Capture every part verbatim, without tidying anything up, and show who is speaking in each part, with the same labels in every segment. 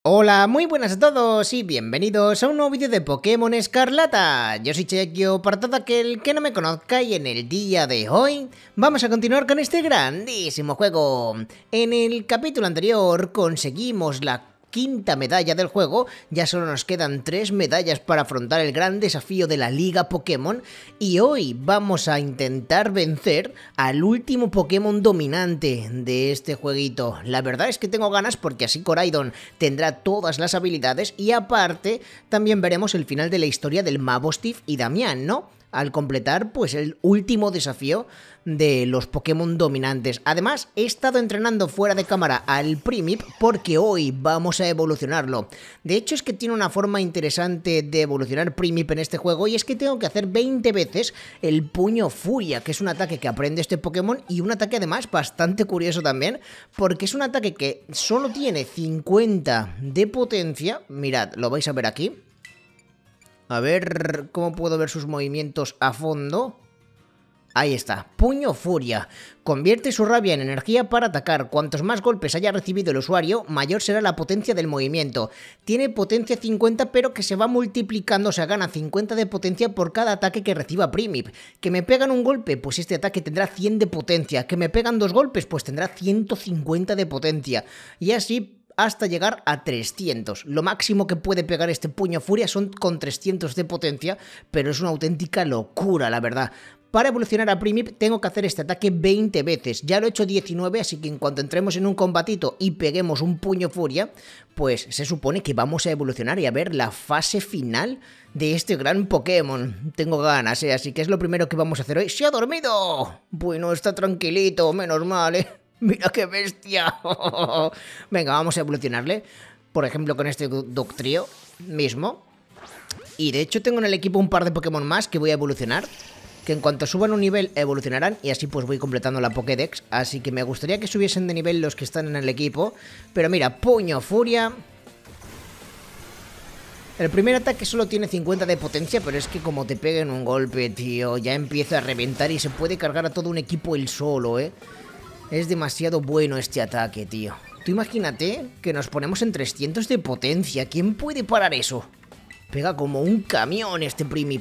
Speaker 1: Hola, muy buenas a todos y bienvenidos a un nuevo vídeo de Pokémon Escarlata. Yo soy Chequio, para todo aquel que no me conozca, y en el día de hoy vamos a continuar con este grandísimo juego. En el capítulo anterior conseguimos la quinta medalla del juego, ya solo nos quedan tres medallas para afrontar el gran desafío de la Liga Pokémon, y hoy vamos a intentar vencer al último Pokémon dominante de este jueguito. La verdad es que tengo ganas porque así Koraidon tendrá todas las habilidades y aparte también veremos el final de la historia del Mabosstiff y Damián, ¿no? Al completar pues el último desafío de los Pokémon dominantes. Además, he estado entrenando fuera de cámara al Primip porque hoy vamos a evolucionarlo. De hecho, es que tiene una forma interesante de evolucionar Primip en este juego, y es que tengo que hacer veinte veces el Puño Furia, que es un ataque que aprende este Pokémon, y un ataque además bastante curioso también, porque es un ataque que solo tiene cincuenta de potencia. Mirad, lo vais a ver aquí. A ver cómo puedo ver sus movimientos a fondo. Ahí está, Puño Furia. Convierte su rabia en energía para atacar. Cuantos más golpes haya recibido el usuario, mayor será la potencia del movimiento. Tiene potencia cincuenta, pero que se va multiplicando, o sea, gana cincuenta de potencia por cada ataque que reciba Primip. Que me pegan un golpe, pues este ataque tendrá cien de potencia. Que me pegan dos golpes, pues tendrá ciento cincuenta de potencia. Y así hasta llegar a trescientos. Lo máximo que puede pegar este Puño Furia son con trescientos de potencia, pero es una auténtica locura, la verdad. Para evolucionar a Primip tengo que hacer este ataque veinte veces. Ya lo he hecho diecinueve, así que en cuanto entremos en un combatito y peguemos un Puño Furia, pues se supone que vamos a evolucionar y a ver la fase final de este gran Pokémon. Tengo ganas, ¿eh? Así que es lo primero que vamos a hacer hoy. ¡Se ha dormido! Bueno, está tranquilito, menos mal, ¿eh? ¡Mira qué bestia! Venga, vamos a evolucionarle. Por ejemplo, con este Dugtrio mismo. Y de hecho tengo en el equipo un par de Pokémon más que voy a evolucionar, que en cuanto suban un nivel evolucionarán, y así pues voy completando la Pokédex. Así que me gustaría que subiesen de nivel los que están en el equipo. Pero mira, Puño Furia. El primer ataque solo tiene cincuenta de potencia, pero es que como te peguen un golpe, tío, ya empieza a reventar y se puede cargar a todo un equipo él solo, ¿eh? Es demasiado bueno este ataque, tío. Tú imagínate que nos ponemos en trescientos de potencia. ¿Quién puede parar eso? Pega como un camión este Primip.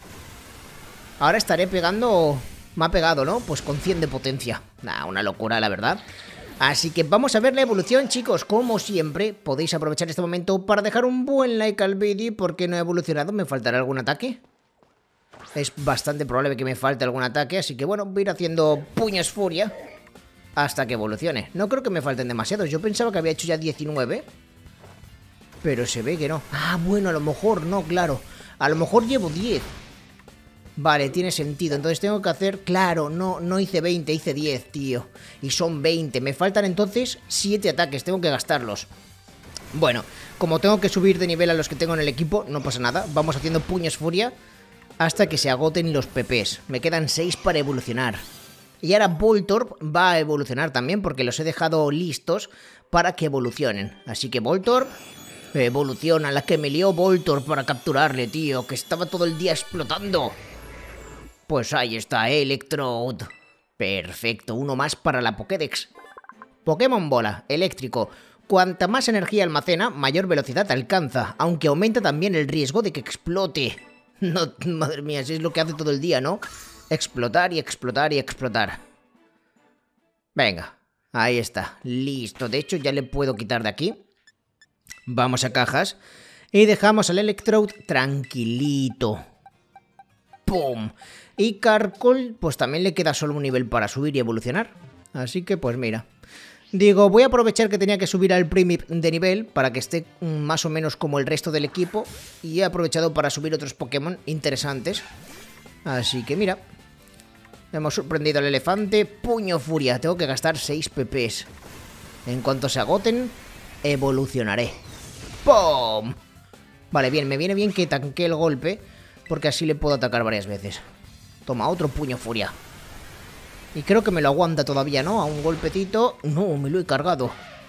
Speaker 1: Ahora estaré pegando... Me ha pegado, ¿no? Pues con cien de potencia. Nah, una locura, la verdad. Así que vamos a ver la evolución, chicos. Como siempre, podéis aprovechar este momento para dejar un buen like al vídeo, porque no he evolucionado. ¿Me faltará algún ataque? Es bastante probable que me falte algún ataque, así que bueno, voy a ir haciendo Puños Furia hasta que evolucione. No creo que me falten demasiados. Yo pensaba que había hecho ya diecinueve, pero se ve que no. Ah, bueno, a lo mejor no, claro. A lo mejor llevo diez. Vale, tiene sentido. Entonces tengo que hacer... Claro, no, no hice veinte, hice diez, tío. Y son veinte. Me faltan entonces siete ataques. Tengo que gastarlos. Bueno, como tengo que subir de nivel a los que tengo en el equipo, no pasa nada. Vamos haciendo Puños Furia hasta que se agoten los P Ps. Me quedan seis para evolucionar. Y ahora Voltorb va a evolucionar también, porque los he dejado listos para que evolucionen. Así que Voltorb, evoluciona. La que me lió Voltorb para capturarle, tío, que estaba todo el día explotando. Pues ahí está, Electrode. Perfecto, uno más para la Pokédex. Pokémon Bola, eléctrico. Cuanta más energía almacena, mayor velocidad alcanza, aunque aumenta también el riesgo de que explote. No, madre mía, eso es lo que hace todo el día, ¿no? Explotar y explotar y explotar. Venga, ahí está, listo. De hecho ya le puedo quitar de aquí. Vamos a cajas y dejamos al Electrode tranquilito. ¡Pum! Y Carkol, pues también le queda solo un nivel para subir y evolucionar. Así que pues mira, digo, voy a aprovechar que tenía que subir al Primip de nivel para que esté más o menos como el resto del equipo, y he aprovechado para subir otros Pokémon interesantes. Así que mira, hemos sorprendido al elefante. Puño Furia, tengo que gastar seis P Ps. En cuanto se agoten, evolucionaré. ¡Pum! Vale, bien, me viene bien que tanque el golpe, porque así le puedo atacar varias veces. Toma, otro Puño Furia. Y creo que me lo aguanta todavía, ¿no? A un golpecito. No, me lo he cargado.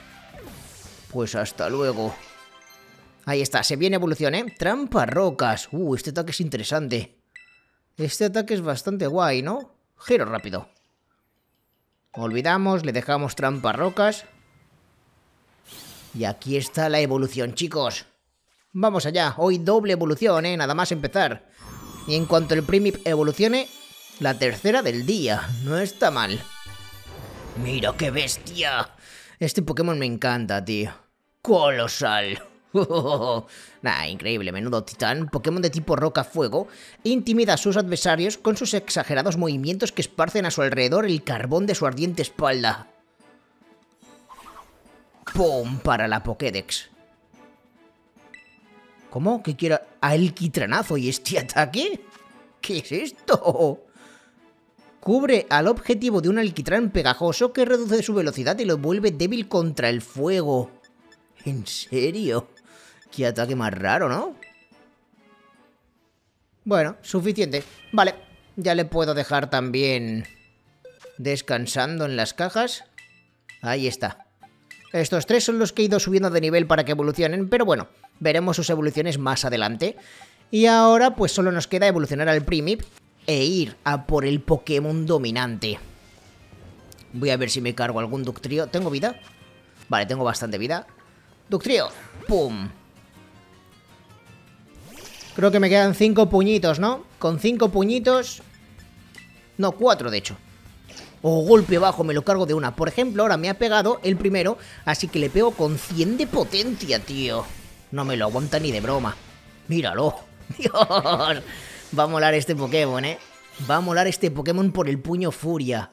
Speaker 1: Pues hasta luego. Ahí está, se viene evolución, ¿eh? Trampa rocas. Uh, este ataque es interesante. Este ataque es bastante guay, ¿no? Giro rápido. Olvidamos, le dejamos trampa rocas. Y aquí está la evolución, chicos. Vamos allá, hoy doble evolución, ¿eh? Nada más empezar. Y en cuanto el Primip evolucione, la tercera del día. No está mal. ¡Mira qué bestia! Este Pokémon me encanta, tío. ¡Colosal! Nah, increíble, menudo titán. Pokémon de tipo roca-fuego. Intimida a sus adversarios con sus exagerados movimientos que esparcen a su alrededor el carbón de su ardiente espalda. ¡Pum! Para la Pokédex. ¿Cómo? ¿Que quiera alquitranazo y este ataque? ¿Qué es esto? Cubre al objetivo de un alquitrán pegajoso que reduce su velocidad y lo vuelve débil contra el fuego. ¿En serio? Qué ataque más raro, ¿no? Bueno, suficiente. Vale, ya le puedo dejar también descansando en las cajas. Ahí está. Estos tres son los que he ido subiendo de nivel para que evolucionen, pero bueno, veremos sus evoluciones más adelante. Y ahora pues solo nos queda evolucionar al Primip e ir a por el Pokémon dominante. Voy a ver si me cargo algún Ductrio. ¿Tengo vida? Vale, tengo bastante vida. Ductrio, ¡pum! Creo que me quedan cinco puñitos, ¿no? Con cinco puñitos... No, cuatro de hecho. O golpe bajo, me lo cargo de una. Por ejemplo, ahora me ha pegado el primero, así que le pego con cien de potencia, tío. No me lo aguanta ni de broma. Míralo. Dios. Va a molar este Pokémon, ¿eh? Va a molar este Pokémon por el puño furia.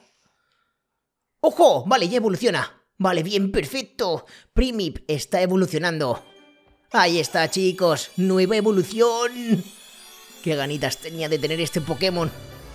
Speaker 1: ¡Ojo! Vale, ya evoluciona. Vale, bien, perfecto. Primip está evolucionando. Ahí está, chicos. Nueva evolución. Qué ganitas tenía de tener este Pokémon.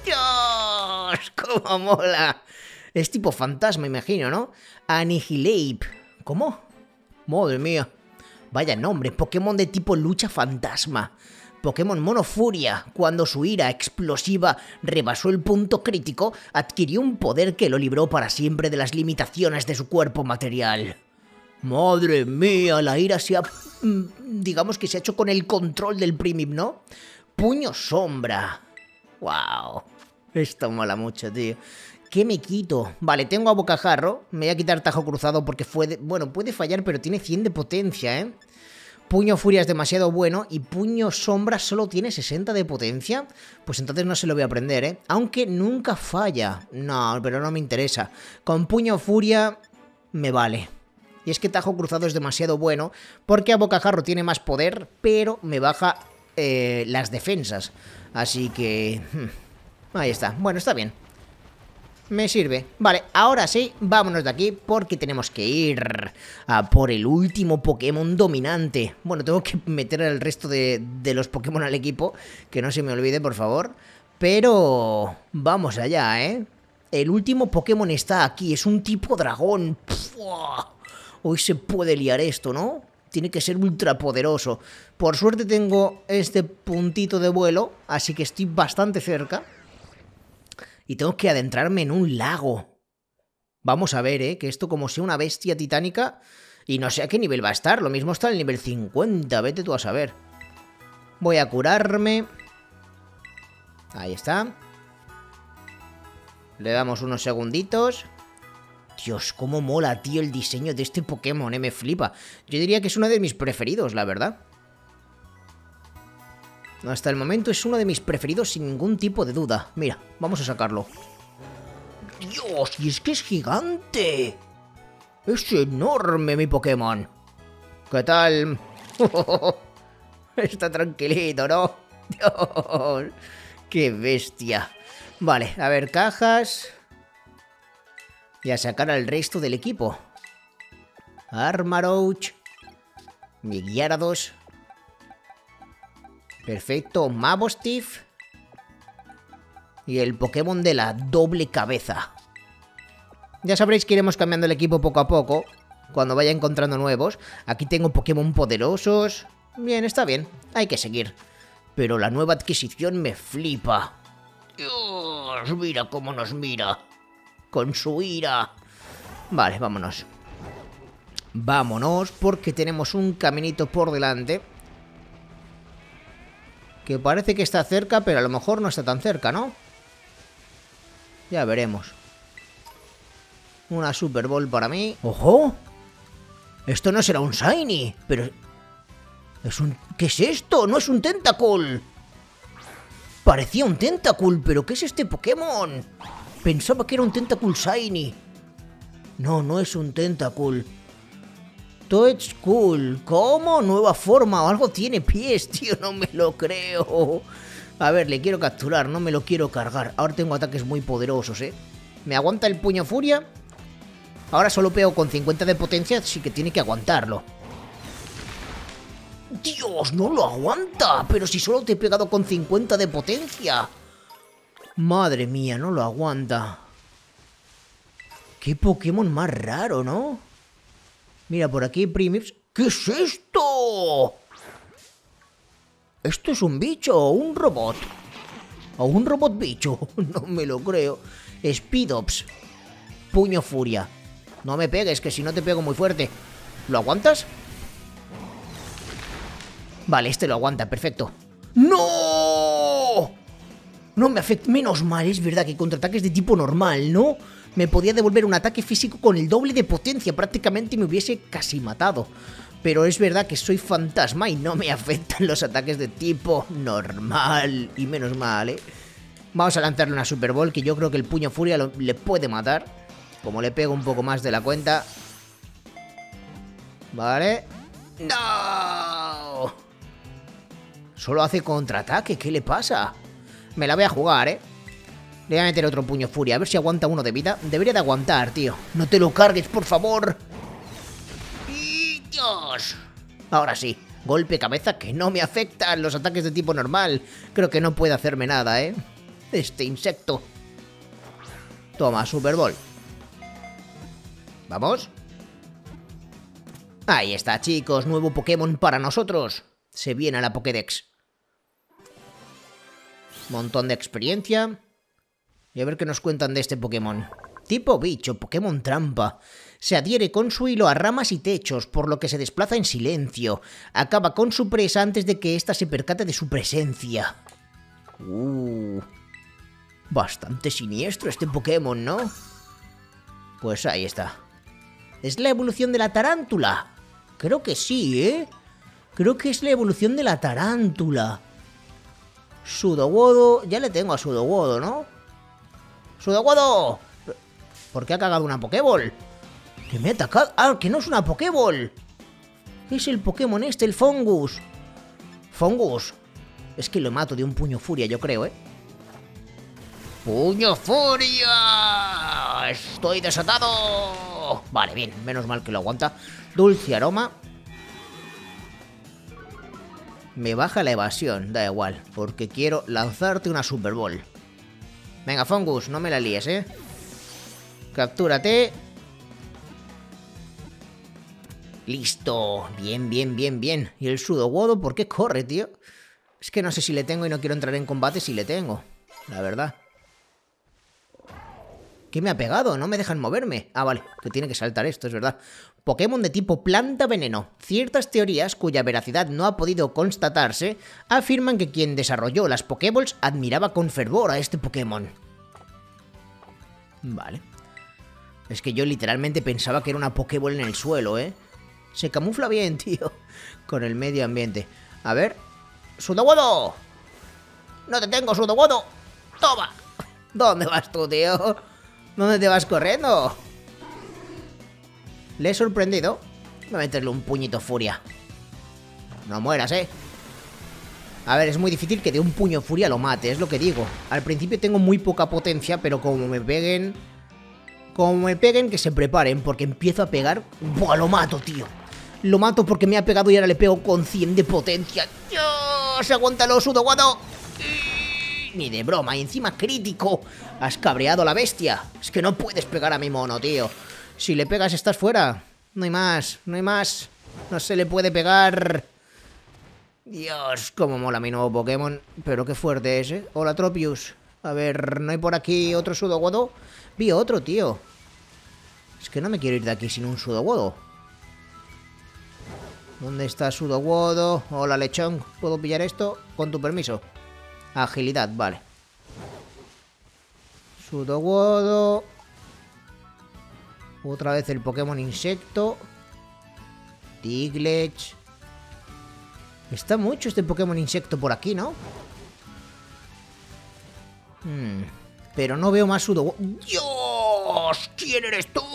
Speaker 1: ¡Dios! ¡Cómo mola! Es tipo fantasma, imagino, ¿no? Anihilape. ¿Cómo? Madre mía. Vaya nombre. Pokémon de tipo lucha fantasma. Pokémon Mono Furia, cuando su ira explosiva rebasó el punto crítico, adquirió un poder que lo libró para siempre de las limitaciones de su cuerpo material. ¡Madre mía! La ira se ha... digamos que se ha hecho con el control del Primip, ¿no? Puño Sombra. ¡Wow! Esto mola mucho, tío. ¿Qué me quito? Vale, tengo a Bocajarro. Me voy a quitar Tajo Cruzado porque fue... De... bueno, puede fallar, pero tiene cien de potencia, ¿eh? Puño Furia es demasiado bueno y Puño Sombra solo tiene sesenta de potencia. Pues entonces no se lo voy a aprender, ¿eh? Aunque nunca falla. No, pero no me interesa. Con Puño Furia me vale. Y es que Tajo Cruzado es demasiado bueno porque a Bocajarro tiene más poder, pero me baja eh, las defensas. Así que... Hmm, ahí está. Bueno, está bien. Me sirve. Vale, ahora sí, vámonos de aquí porque tenemos que ir a por el último Pokémon dominante. Bueno, tengo que meter el resto de, de los Pokémon al equipo, que no se me olvide, por favor. Pero vamos allá, ¿eh? El último Pokémon está aquí, es un tipo dragón. ¡Pua! Hoy se puede liar esto, ¿no? Tiene que ser ultra poderoso. Por suerte tengo este puntito de vuelo, así que estoy bastante cerca. Y tengo que adentrarme en un lago. Vamos a ver, ¿eh? Que esto como sea una bestia titánica. Y no sé a qué nivel va a estar. Lo mismo está en el nivel cincuenta. Vete tú a saber. Voy a curarme. Ahí está. Le damos unos segunditos. Dios, cómo mola, tío, el diseño de este Pokémon, ¿eh? Me flipa. Yo diría que es uno de mis preferidos, la verdad. Hasta el momento es uno de mis preferidos sin ningún tipo de duda. Mira, vamos a sacarlo. ¡Dios! ¡Y es que es gigante! ¡Es enorme mi Pokémon! ¿Qué tal? Está tranquilito, ¿no? ¡Dios! ¡Qué bestia! Vale, a ver, cajas. Y a sacar al resto del equipo. Armarouch. Mi Gyarados. Perfecto, Mabosstiff. Y el Pokémon de la doble cabeza. Ya sabréis que iremos cambiando el equipo poco a poco, cuando vaya encontrando nuevos. Aquí tengo Pokémon poderosos. Bien, está bien, hay que seguir. Pero la nueva adquisición me flipa. Dios, mira cómo nos mira. Con su ira. Vale, vámonos. Vámonos, porque tenemos un caminito por delante. Que parece que está cerca, pero a lo mejor no está tan cerca, ¿no? Ya veremos. Una Super Ball para mí. ¡Ojo! Esto no será un Shiny, pero... Es un... ¿Qué es esto? No es un Tentacool. Parecía un Tentacool, pero ¿qué es este Pokémon? Pensaba que era un Tentacool Shiny. No, no es un Tentacool. Toedscool. ¿Cómo? Nueva forma o algo tiene pies, tío. No me lo creo. A ver, le quiero capturar, no me lo quiero cargar. Ahora tengo ataques muy poderosos, ¿eh? ¿Me aguanta el puño furia? Ahora solo pego con cincuenta de potencia, así que tiene que aguantarlo. ¡Dios! ¡No lo aguanta! Pero si solo te he pegado con cincuenta de potencia. Madre mía, no lo aguanta. Qué Pokémon más raro, ¿no? Mira, por aquí Primips. ¿Qué es esto? ¿Esto es un bicho o un robot? ¿O un robot bicho? No me lo creo. Speedops. Puño furia. No me pegues, que si no te pego muy fuerte. ¿Lo aguantas? Vale, este lo aguanta, perfecto. ¡No! No me afecta. Menos mal, es verdad que contraataques de tipo normal, ¿no? Me podía devolver un ataque físico con el doble de potencia. Prácticamente me hubiese casi matado. Pero es verdad que soy fantasma y no me afectan los ataques de tipo normal. Y menos mal, ¿eh? Vamos a lanzarle una Super Ball, que yo creo que el puño furia lo, le puede matar. Como le pego un poco más de la cuenta. Vale. ¡No! Solo hace contraataque, ¿qué le pasa? Me la voy a jugar, ¿eh? Le voy a meter otro puño furia, a ver si aguanta uno de vida. Debería de aguantar, tío. No te lo cargues, por favor. ¡Y Dios! Ahora sí, golpe cabeza que no me afectan los ataques de tipo normal. Creo que no puede hacerme nada, ¿eh? Este insecto. Toma, Super Ball. ¿Vamos? Ahí está, chicos. Nuevo Pokémon para nosotros. Se viene a la Pokédex. Montón de experiencia. Y a ver qué nos cuentan de este Pokémon. Tipo bicho, Pokémon trampa. Se adhiere con su hilo a ramas y techos, por lo que se desplaza en silencio. Acaba con su presa antes de que ésta se percate de su presencia. Uh, bastante siniestro este Pokémon, ¿no? Pues ahí está. ¿Es la evolución de la tarántula? Creo que sí, ¿eh? Creo que es la evolución de la tarántula. Sudowoodo. Ya le tengo a Sudowoodo, ¿no? ¡Sudowoodo! ¿Por qué ha cagado una Pokéball? ¿Que me ha atacado? ¡Ah, que no es una Pokéball! Es el Pokémon este, el Fongus. Fongus. Es que lo mato de un puño furia, yo creo, ¿eh? ¡Puño furia! ¡Estoy desatado! Vale, bien. Menos mal que lo aguanta. Dulce aroma. Me baja la evasión, da igual, porque quiero lanzarte una Super Ball. Venga, Fongus, no me la líes, ¿eh? Captúrate. Listo. Bien, bien, bien, bien. ¿Y el Sudowoodo por qué corre, tío? Es que no sé si le tengo y no quiero entrar en combate si le tengo. La verdad. ¿Qué me ha pegado? No me dejan moverme. Ah, vale, que tiene que saltar esto, es verdad. Pokémon de tipo planta veneno. Ciertas teorías, cuya veracidad no ha podido constatarse, afirman que quien desarrolló las Pokéballs admiraba con fervor a este Pokémon. Vale. Es que yo literalmente pensaba que era una Pokéball en el suelo, ¿eh? Se camufla bien, tío, con el medio ambiente. A ver. ¡Sudowoodo! ¡No te tengo, Sudowoodo! ¡Toma! ¿Dónde vas tú, tío? ¿Dónde te vas corriendo? Le he sorprendido. Voy a meterle un puñito furia. No mueras, ¿eh? A ver, es muy difícil que de un puño furia lo mate, es lo que digo. Al principio tengo muy poca potencia, pero como me peguen... Como me peguen, que se preparen, porque empiezo a pegar... ¡Buah, lo mato, tío! Lo mato porque me ha pegado y ahora le pego con cien de potencia. ¡Dios! ¡Aguántalo, Sudowoodo! Ni de broma, y encima crítico. Has cabreado a la bestia. Es que no puedes pegar a mi mono, tío. Si le pegas estás fuera. No hay más, no hay más. No se le puede pegar. Dios, cómo mola mi nuevo Pokémon. Pero qué fuerte es, ¿eh? Hola, Tropius. A ver, ¿no hay por aquí otro Sudowoodo? Vi otro, tío. Es que no me quiero ir de aquí sin un Sudowoodo. ¿Dónde está Sudowoodo? Hola, lechón. ¿Puedo pillar esto? Con tu permiso. Agilidad, vale. Sudowoodo. Otra vez el Pokémon insecto. Diglett. Está mucho este Pokémon insecto por aquí, ¿no? Hmm. Pero no veo más Sudowoodo. ¡Dios! ¿Quién eres tú?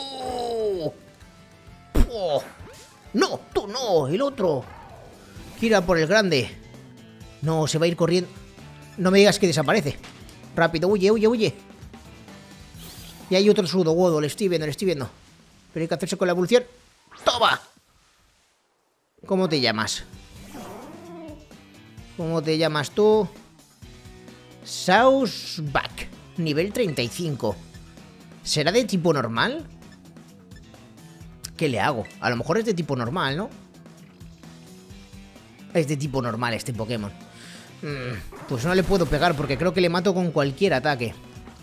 Speaker 1: ¡Oh! No, tú no, el otro. Gira por el grande. No, se va a ir corriendo. No me digas que desaparece. Rápido, huye, huye, huye. Y hay otro Sudowoodo, le estoy viendo, le estoy viendo. Pero hay que hacerse con la evolución. ¡Toma! ¿Cómo te llamas? ¿Cómo te llamas tú? Sausback, nivel treinta y cinco. ¿Será de tipo normal? ¿Qué le hago? A lo mejor es de tipo normal, ¿no? Es de tipo normal este Pokémon. Mm, pues no le puedo pegar porque creo que le mato con cualquier ataque.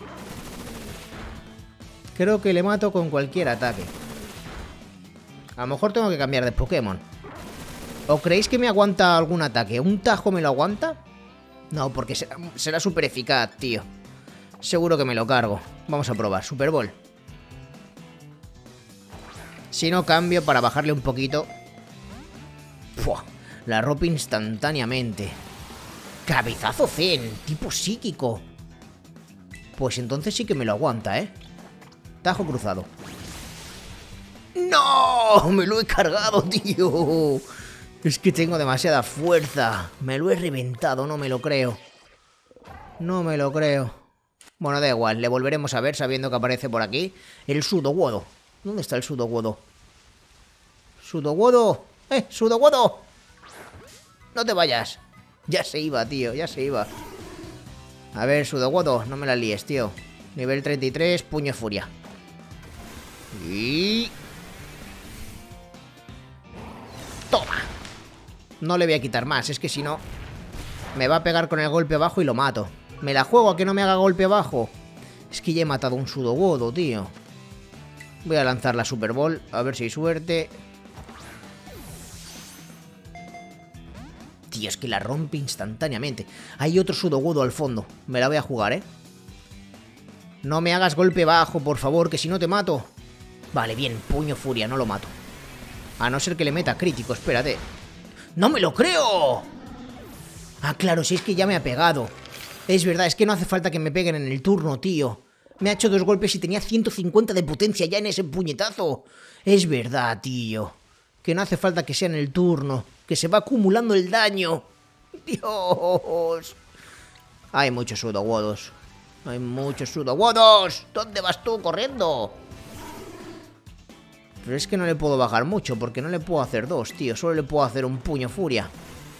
Speaker 1: Creo que le mato con cualquier ataque. A lo mejor tengo que cambiar de Pokémon. ¿O creéis que me aguanta algún ataque? ¿Un tajo me lo aguanta? No, porque será, será súper eficaz, tío. Seguro que me lo cargo. Vamos a probar. Super Ball. Si no, cambio para bajarle un poquito. ¡Fua! La rompe instantáneamente. Cabezazo Zen, tipo psíquico. Pues entonces sí que me lo aguanta, ¿eh? Tajo cruzado. ¡No! ¡Me lo he cargado, tío! Es que tengo demasiada fuerza. Me lo he reventado, no me lo creo. No me lo creo. Bueno, da igual, le volveremos a ver sabiendo que aparece por aquí el Sudowoodo. ¿Dónde está el Sudowoodo? ¡Sudowoodo! ¡Eh, Sudowoodo! No te vayas. Ya se iba, tío, ya se iba. A ver, Sudowoodo, no me la líes, tío. Nivel treinta y tres, puño furia. Y... ¡toma! No le voy a quitar más, es que si no me va a pegar con el golpe bajo y lo mato. Me la juego a que no me haga golpe bajo. Es que ya he matado a un Sudowoodo, tío. Voy a lanzar la Super Ball, a ver si hay suerte. Tío, es que la rompe instantáneamente. Hay otro Sudowoodo al fondo. Me la voy a jugar, ¿eh? No me hagas golpe bajo, por favor, que si no te mato. Vale, bien, puño furia, no lo mato. A no ser que le meta crítico, espérate. ¡No me lo creo! Ah, claro, si es que ya me ha pegado. Es verdad, es que no hace falta que me peguen en el turno, tío. Me ha hecho dos golpes y tenía ciento cincuenta de potencia ya en ese puñetazo. Es verdad, tío. Que no hace falta que sea en el turno. Que se va acumulando el daño. ¡Dios! Hay muchos Sudowoodos. Hay muchos Sudowoodos. ¿Dónde vas tú corriendo? Pero es que no le puedo bajar mucho, porque no le puedo hacer dos, tío. Solo le puedo hacer un puño furia.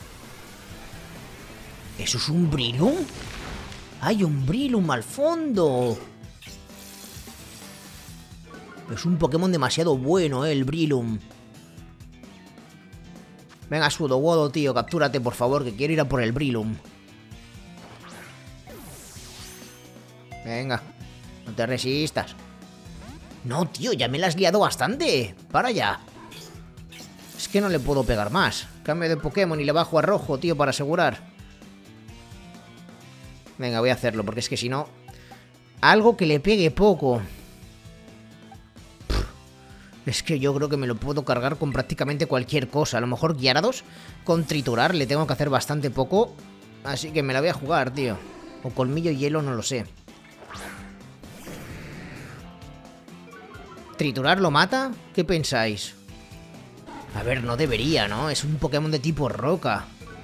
Speaker 1: ¿Eso es un Breloom? ¡Hay un Breloom al fondo! Es un Pokémon demasiado bueno, eh, el Breloom. Venga, Sudowoodo, tío, captúrate, por favor, que quiero ir a por el Breloom. Venga, no te resistas. No, tío, ya me la has liado bastante. Para ya. Es que no le puedo pegar más. Cambio de Pokémon y le bajo a rojo, tío, para asegurar. Venga, voy a hacerlo, porque es que si no... Algo que le pegue poco. Pff, es que yo creo que me lo puedo cargar con prácticamente cualquier cosa. A lo mejor Gyarados con triturar le tengo que hacer bastante poco. Así que me la voy a jugar, tío. O colmillo hielo, no lo sé. ¿Triturar lo mata? ¿Qué pensáis? A ver, no debería, ¿no? Es un Pokémon de tipo roca.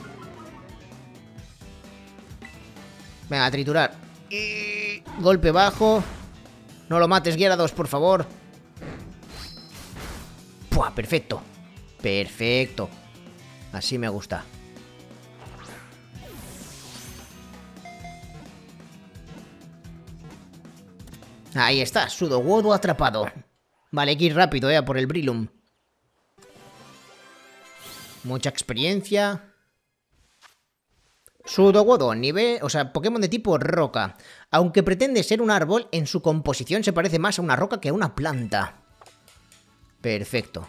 Speaker 1: Venga, a triturar. Y... golpe bajo. No lo mates, Gyarados, por favor. ¡Pua! Perfecto. Perfecto. Así me gusta. Ahí está, Sudowoodo atrapado. Vale, hay que ir rápido, eh, a por el Breloom. Mucha experiencia. Sudowoodo, nivel... O sea, Pokémon de tipo roca. Aunque pretende ser un árbol, en su composición se parece más a una roca que a una planta. Perfecto.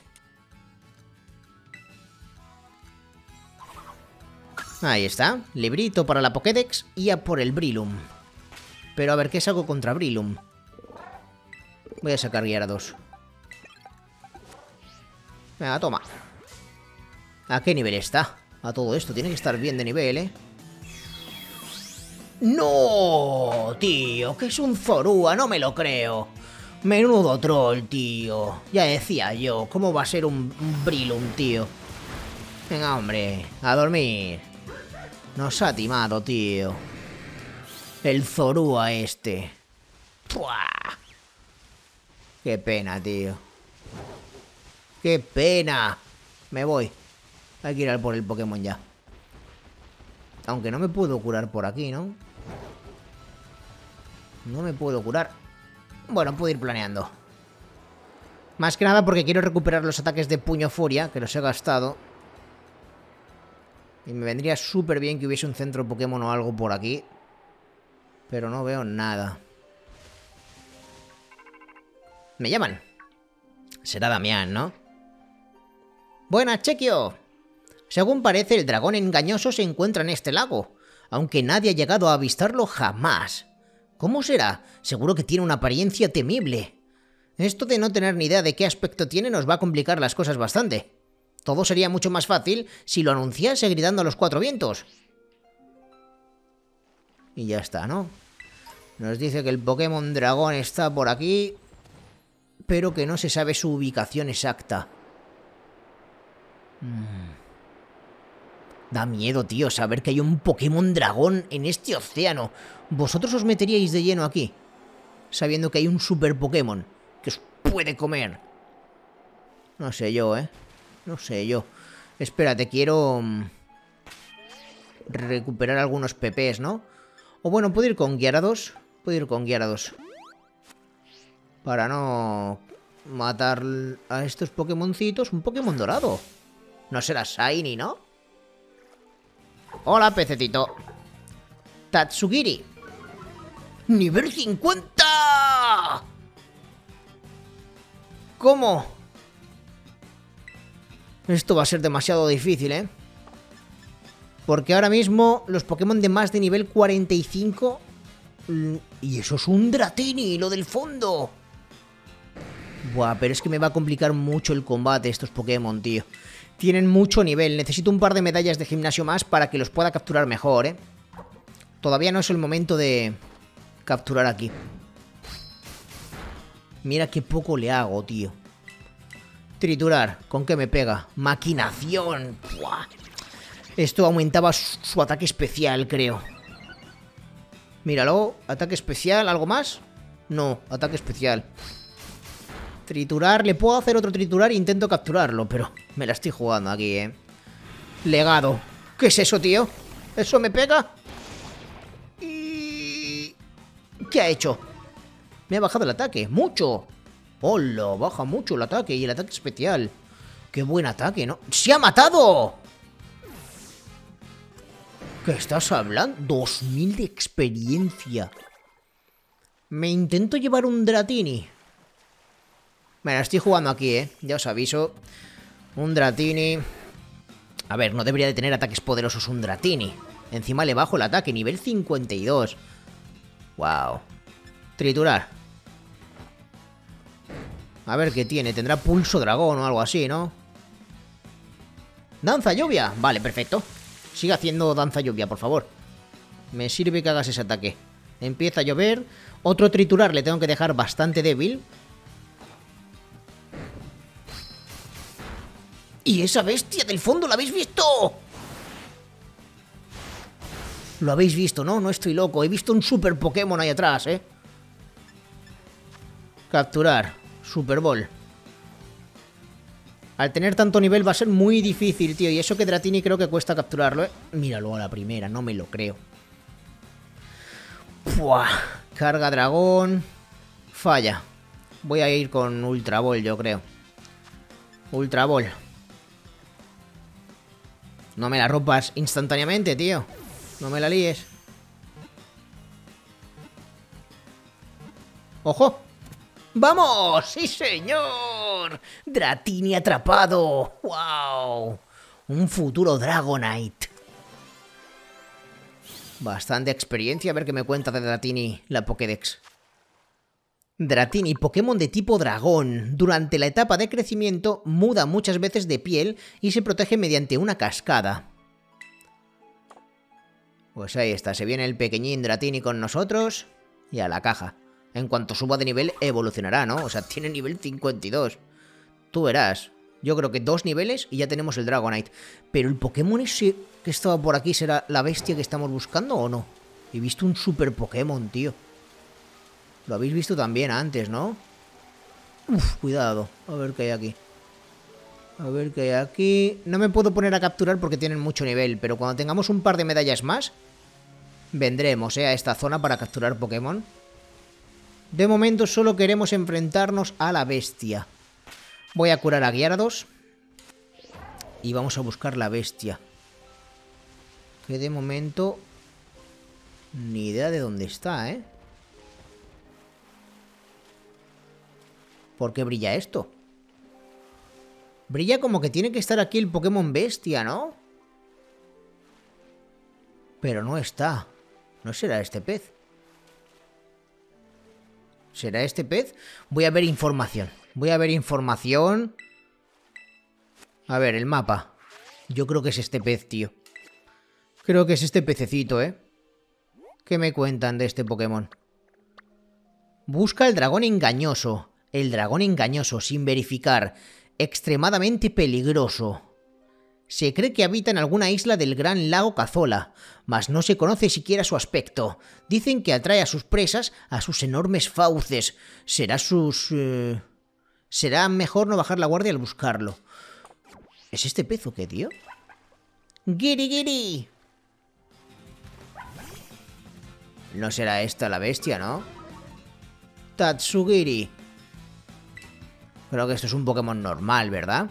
Speaker 1: Ahí está. Librito para la Pokédex y a por el Breloom. Pero a ver, ¿qué saco contra Breloom? Voy a sacar Gyarados. Venga, toma. ¿A qué nivel está? A todo esto, tiene que estar bien de nivel, ¿eh? ¡No! Tío, que es un Zorua, no me lo creo. Menudo troll, tío. Ya decía yo, ¿cómo va a ser un, un Brilum, tío? Venga, hombre, a dormir. Nos ha timado, tío. El Zorua este. ¡Puah! Qué pena, tío. Qué pena. Me voy. Hay que ir a por el Pokémon ya. Aunque no me puedo curar por aquí, ¿no? No me puedo curar. Bueno, puedo ir planeando. Más que nada porque quiero recuperar los ataques de Puño Furia, que los he gastado. Y me vendría súper bien que hubiese un centro Pokémon o algo por aquí. Pero no veo nada. Me llaman. Será Damián, ¿no? Buenas, Chequio. Según parece, el dragón engañoso se encuentra en este lago, aunque nadie ha llegado a avistarlo jamás. ¿Cómo será? Seguro que tiene una apariencia temible. Esto de no tener ni idea de qué aspecto tiene nos va a complicar las cosas bastante. Todo sería mucho más fácil si lo anunciase gritando a los cuatro vientos. Y ya está, ¿no? Nos dice que el Pokémon dragón está por aquí, pero que no se sabe su ubicación exacta. Hmm. Da miedo, tío, saber que hay un Pokémon dragón en este océano. ¿Vosotros os meteríais de lleno aquí? Sabiendo que hay un super Pokémon que os puede comer. No sé yo, ¿eh? No sé yo. Espérate, quiero... recuperar algunos P Ps, ¿no? O bueno, puedo ir con Gyarados. Puedo ir con Gyarados. Para no matar a estos Pokémoncitos. Un Pokémon dorado. No será Shiny, ¿no? Hola, pececito. Tatsugiri. ¡Nivel cincuenta! ¿Cómo? Esto va a ser demasiado difícil, ¿eh? Porque ahora mismo los Pokémon de más de nivel cuarenta y cinco... Y eso es un Dratini, lo del fondo. Buah, pero es que me va a complicar mucho el combate estos Pokémon, tío. Tienen mucho nivel. Necesito un par de medallas de gimnasio más para que los pueda capturar mejor, ¿eh? Todavía no es el momento de capturar aquí. Mira qué poco le hago, tío. Triturar. ¿Con qué me pega? Maquinación. ¡Buah! Esto aumentaba su, su ataque especial, creo. Míralo. Ataque especial. ¿Algo más? No. Ataque especial. Triturar, le puedo hacer otro triturar e intento capturarlo, pero me la estoy jugando aquí, ¿eh? Legado. ¿Qué es eso, tío? ¿Eso me pega? ¿Y qué ha hecho? Me ha bajado el ataque. ¡Mucho! ¡Hola! Baja mucho el ataque y el ataque especial. ¡Qué buen ataque!, ¿no? ¡Se ha matado! ¿Qué estás hablando? dos mil de experiencia. Me intento llevar un Dratini. Me la estoy jugando aquí, ¿eh? Ya os aviso. Un Dratini. A ver, no debería de tener ataques poderosos un Dratini. Encima le bajo el ataque, nivel cincuenta y dos. Wow. Triturar. A ver qué tiene. Tendrá pulso dragón o algo así, ¿no? Danza lluvia. Vale, perfecto. Sigue haciendo danza lluvia, por favor. Me sirve que hagas ese ataque. Empieza a llover. Otro triturar le tengo que dejar bastante débil. ¿Y esa bestia del fondo la habéis visto? Lo habéis visto, ¿no? No estoy loco. He visto un super Pokémon ahí atrás, ¿eh? Capturar. Super Ball. Al tener tanto nivel va a ser muy difícil, tío. Y eso que Dratini creo que cuesta capturarlo, ¿eh? Míralo a la primera, no me lo creo. Puah. Carga dragón. Falla. Voy a ir con Ultra Ball, yo creo. Ultra Ball. No me la rompas instantáneamente, tío. No me la líes. ¡Ojo! ¡Vamos! ¡Sí, señor! Dratini atrapado. ¡Wow! Un futuro Dragonite. Bastante experiencia. A ver qué me cuenta de Dratini la Pokédex. Dratini, Pokémon de tipo dragón. Durante la etapa de crecimiento muda muchas veces de piel y se protege mediante una cascada. Pues ahí está, se viene el pequeñín Dratini con nosotros y a la caja. En cuanto suba de nivel evolucionará, ¿no? O sea, tiene nivel cincuenta y dos. Tú verás. Yo creo que dos niveles y ya tenemos el Dragonite. Pero el Pokémon ese que estaba por aquí, ¿será la bestia que estamos buscando o no? He visto un super Pokémon, tío. Lo habéis visto también antes, ¿no? Uf, cuidado. A ver qué hay aquí. A ver qué hay aquí. No me puedo poner a capturar porque tienen mucho nivel, pero cuando tengamos un par de medallas más, vendremos, ¿eh? A esta zona para capturar Pokémon. De momento solo queremos enfrentarnos a la bestia. Voy a curar a Gyarados. Y vamos a buscar la bestia. Que de momento... Ni idea de dónde está, ¿eh? ¿Por qué brilla esto? Brilla como que tiene que estar aquí el Pokémon bestia, ¿no? Pero no está. ¿No será este pez? ¿Será este pez? Voy a ver información. Voy a ver información. A ver, el mapa. Yo creo que es este pez, tío. Creo que es este pececito, ¿eh? ¿Qué me cuentan de este Pokémon? Busca el dragón engañoso. El dragón engañoso, sin verificar. Extremadamente peligroso. Se cree que habita en alguna isla del gran lago Cazola, mas no se conoce siquiera su aspecto. Dicen que atrae a sus presas a sus enormes fauces. Será sus... Eh... Será mejor no bajar la guardia al buscarlo. ¿Es este pez o qué, tío? ¡Giri, giri! No será esta la bestia, ¿no? Tatsugiri. Creo que esto es un Pokémon normal, ¿verdad?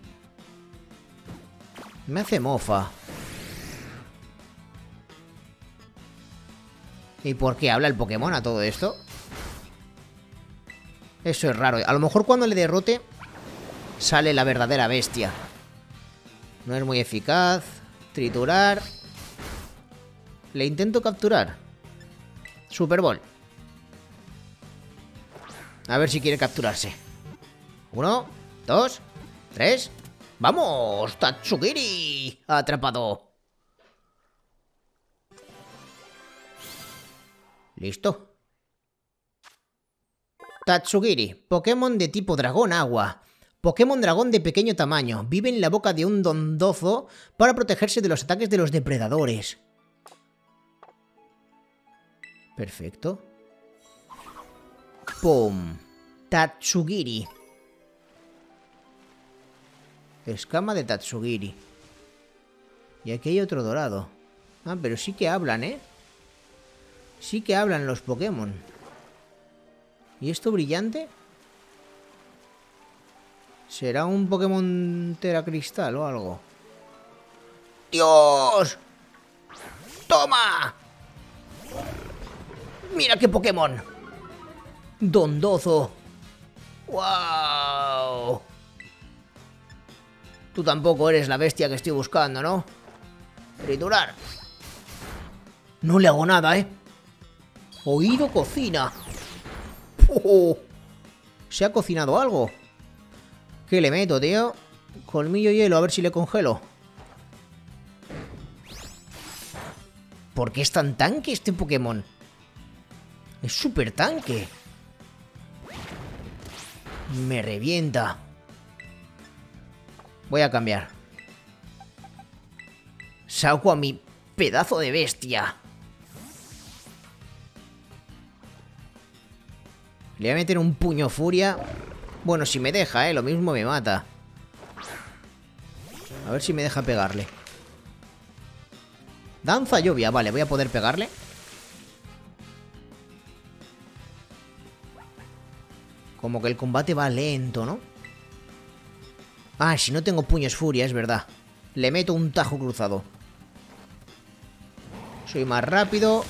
Speaker 1: Me hace mofa. ¿Y por qué habla el Pokémon a todo esto? Eso es raro. A lo mejor cuando le derrote sale la verdadera bestia. No es muy eficaz. Triturar. Le intento capturar. Super Ball. A ver si quiere capturarse. Uno, dos, tres. ¡Vamos! ¡Tatsugiri! ¡Atrapado! ¿Listo? Tatsugiri, Pokémon de tipo dragón agua. Pokémon dragón de pequeño tamaño. Vive en la boca de un dondozo para protegerse de los ataques de los depredadores. Perfecto. ¡Pum! Tatsugiri. Escama de Tatsugiri. Y aquí hay otro dorado. Ah, pero sí que hablan, ¿eh? Sí que hablan los Pokémon. ¿Y esto brillante? ¿Será un Pokémon Teracristal o algo? ¡Dios! ¡Toma! ¡Mira qué Pokémon! ¡Dondozo! ¡Wow! Tú tampoco eres la bestia que estoy buscando, ¿no? Triturar. No le hago nada, ¿eh? Oído cocina. ¡Oh! ¿Se ha cocinado algo? ¿Qué le meto, tío? Colmillo hielo, a ver si le congelo. ¿Por qué es tan tanque este Pokémon? Es súper tanque. Me revienta. Voy a cambiar. Saco a mi pedazo de bestia. Le voy a meter un puño furia. Bueno, si me deja, eh, lo mismo me mata. A ver si me deja pegarle. Danza lluvia, vale, voy a poder pegarle. Como que el combate va lento, ¿no? Ah, si no tengo puños furia, es verdad. Le meto un tajo cruzado. Soy más rápido.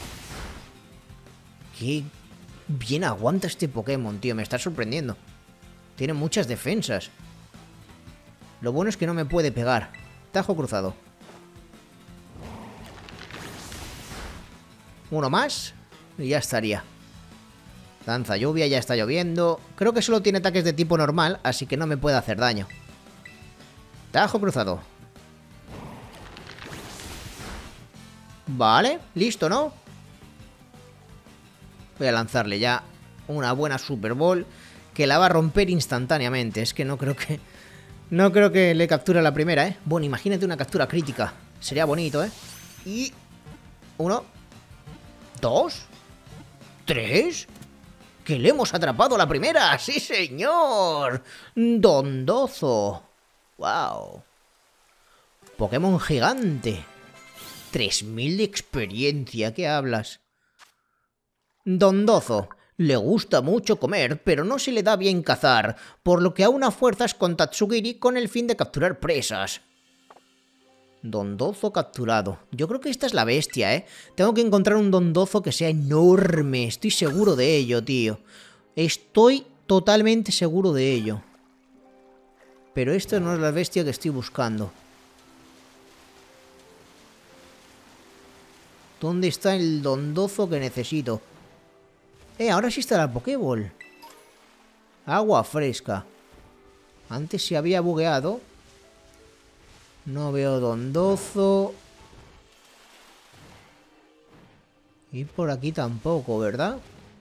Speaker 1: Qué bien aguanta este Pokémon, tío. Me está sorprendiendo. Tiene muchas defensas. Lo bueno es que no me puede pegar. Tajo cruzado. Uno más y ya estaría. Danza lluvia, ya está lloviendo. Creo que solo tiene ataques de tipo normal, así que no me puede hacer daño. Tajo cruzado. Vale, listo, ¿no? Voy a lanzarle ya una buena Super Ball que la va a romper instantáneamente. Es que no creo que... No creo que le capture la primera, ¿eh? Bueno, imagínate una captura crítica. Sería bonito, ¿eh? Y... Uno... Dos... Tres... ¡Que le hemos atrapado la primera! ¡Sí, señor! Dondozo. ¡Wow! Pokémon gigante. tres mil de experiencia, ¿qué hablas? Dondozo. Le gusta mucho comer, pero no se le da bien cazar, por lo que aúna fuerzas con Tatsugiri con el fin de capturar presas. Dondozo capturado. Yo creo que esta es la bestia, ¿eh? Tengo que encontrar un Dondozo que sea enorme. Estoy seguro de ello, tío. Estoy totalmente seguro de ello. Pero esta no es la bestia que estoy buscando. ¿Dónde está el Dondozo que necesito? Eh, ahora sí está la Pokéball. Agua fresca. Antes se había bugueado. No veo Dondozo. Y por aquí tampoco, ¿verdad?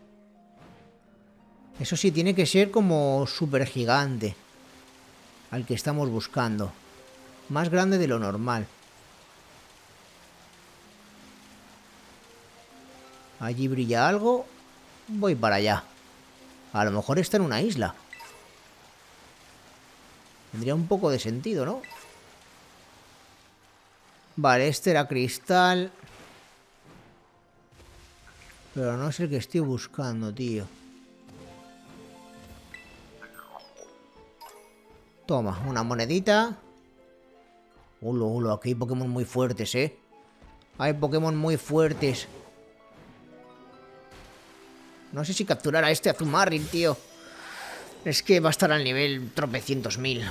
Speaker 1: Eso sí, tiene que ser como súper gigante. Al que estamos buscando. Más grande de lo normal. Allí brilla algo. Voy para allá. A lo mejor está en una isla. Tendría un poco de sentido, ¿no? Vale, este era cristal. Pero no es el que estoy buscando, tío. Toma, una monedita. Ulo, ulo, aquí hay Pokémon muy fuertes, ¿eh? Hay Pokémon muy fuertes. No sé si capturar a este Azumarill, tío. Es que va a estar al nivel tropecientos mil.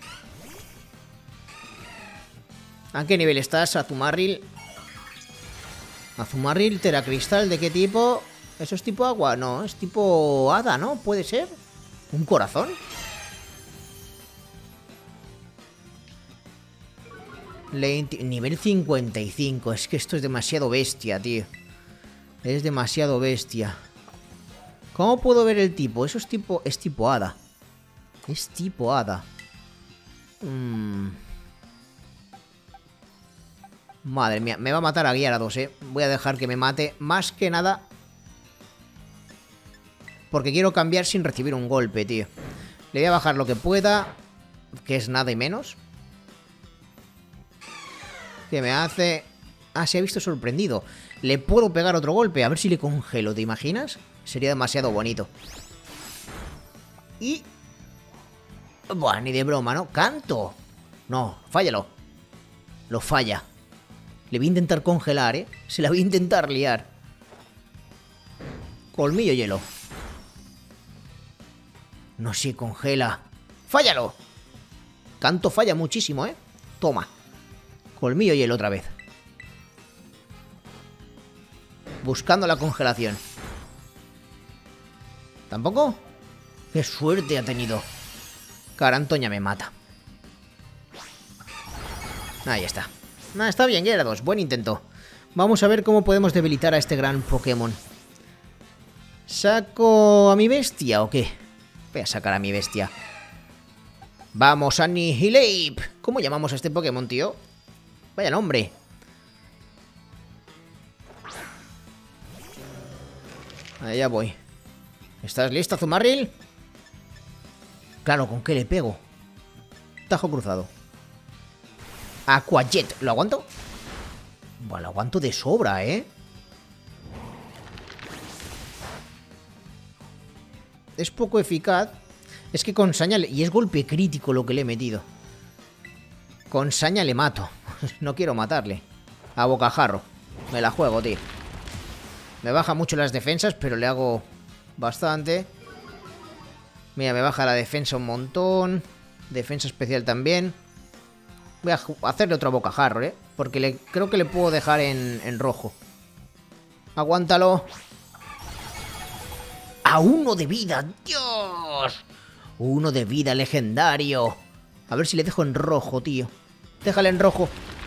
Speaker 1: ¿A qué nivel estás, Azumarill? Azumarill, Teracristal, ¿de qué tipo? ¿Eso es tipo agua? No, es tipo hada, ¿no? ¿Puede ser? ¿Un corazón? Lenti- nivel cincuenta y cinco. Es que esto es demasiado bestia, tío. Es demasiado bestia. ¿Cómo puedo ver el tipo? Eso es tipo... Es tipo hada. Es tipo hada. Mmm... Madre mía, me va a matar a Gyarados, eh. Voy a dejar que me mate. Más que nada porque quiero cambiar sin recibir un golpe, tío. Le voy a bajar lo que pueda, que es nada y menos. ¿Qué me hace? Ah, se ha visto sorprendido. Le puedo pegar otro golpe, a ver si le congelo, ¿te imaginas? Sería demasiado bonito. Y... Buah, ni de broma, ¿no? ¡Canto! No, fállalo. Lo falla. Le voy a intentar congelar, ¿eh? Se la voy a intentar liar. Colmillo hielo. No se congela. ¡Fállalo! Canto falla muchísimo, ¿eh? Toma. Colmillo hielo otra vez. Buscando la congelación. ¿Tampoco? ¡Qué suerte ha tenido! Carantoña me mata. Ahí está. Ah, está bien, Gyarados. Buen intento. Vamos a ver cómo podemos debilitar a este gran Pokémon. ¿Saco a mi bestia o qué? Voy a sacar a mi bestia. ¡Vamos, Annihilape! ¿Cómo llamamos a este Pokémon, tío? Vaya nombre. Allá voy. ¿Estás lista, Azumarill? Claro, ¿con qué le pego? Tajo cruzado. Aqua Jet. ¿Lo aguanto? Bueno, lo aguanto de sobra, ¿eh? Es poco eficaz. Es que con saña... Le... Y es golpe crítico lo que le he metido. Con saña le mato. No quiero matarle. A bocajarro. Me la juego, tío. Me baja mucho las defensas, pero le hago bastante. Mira, me baja la defensa un montón. Defensa especial también. Voy a hacerle otro bocajarro, ¿eh? Porque le, creo que le puedo dejar en, en rojo. Aguántalo. a uno de vida. ¡Dios! Uno de vida legendario. A ver si le dejo en rojo, tío. Déjale en rojo.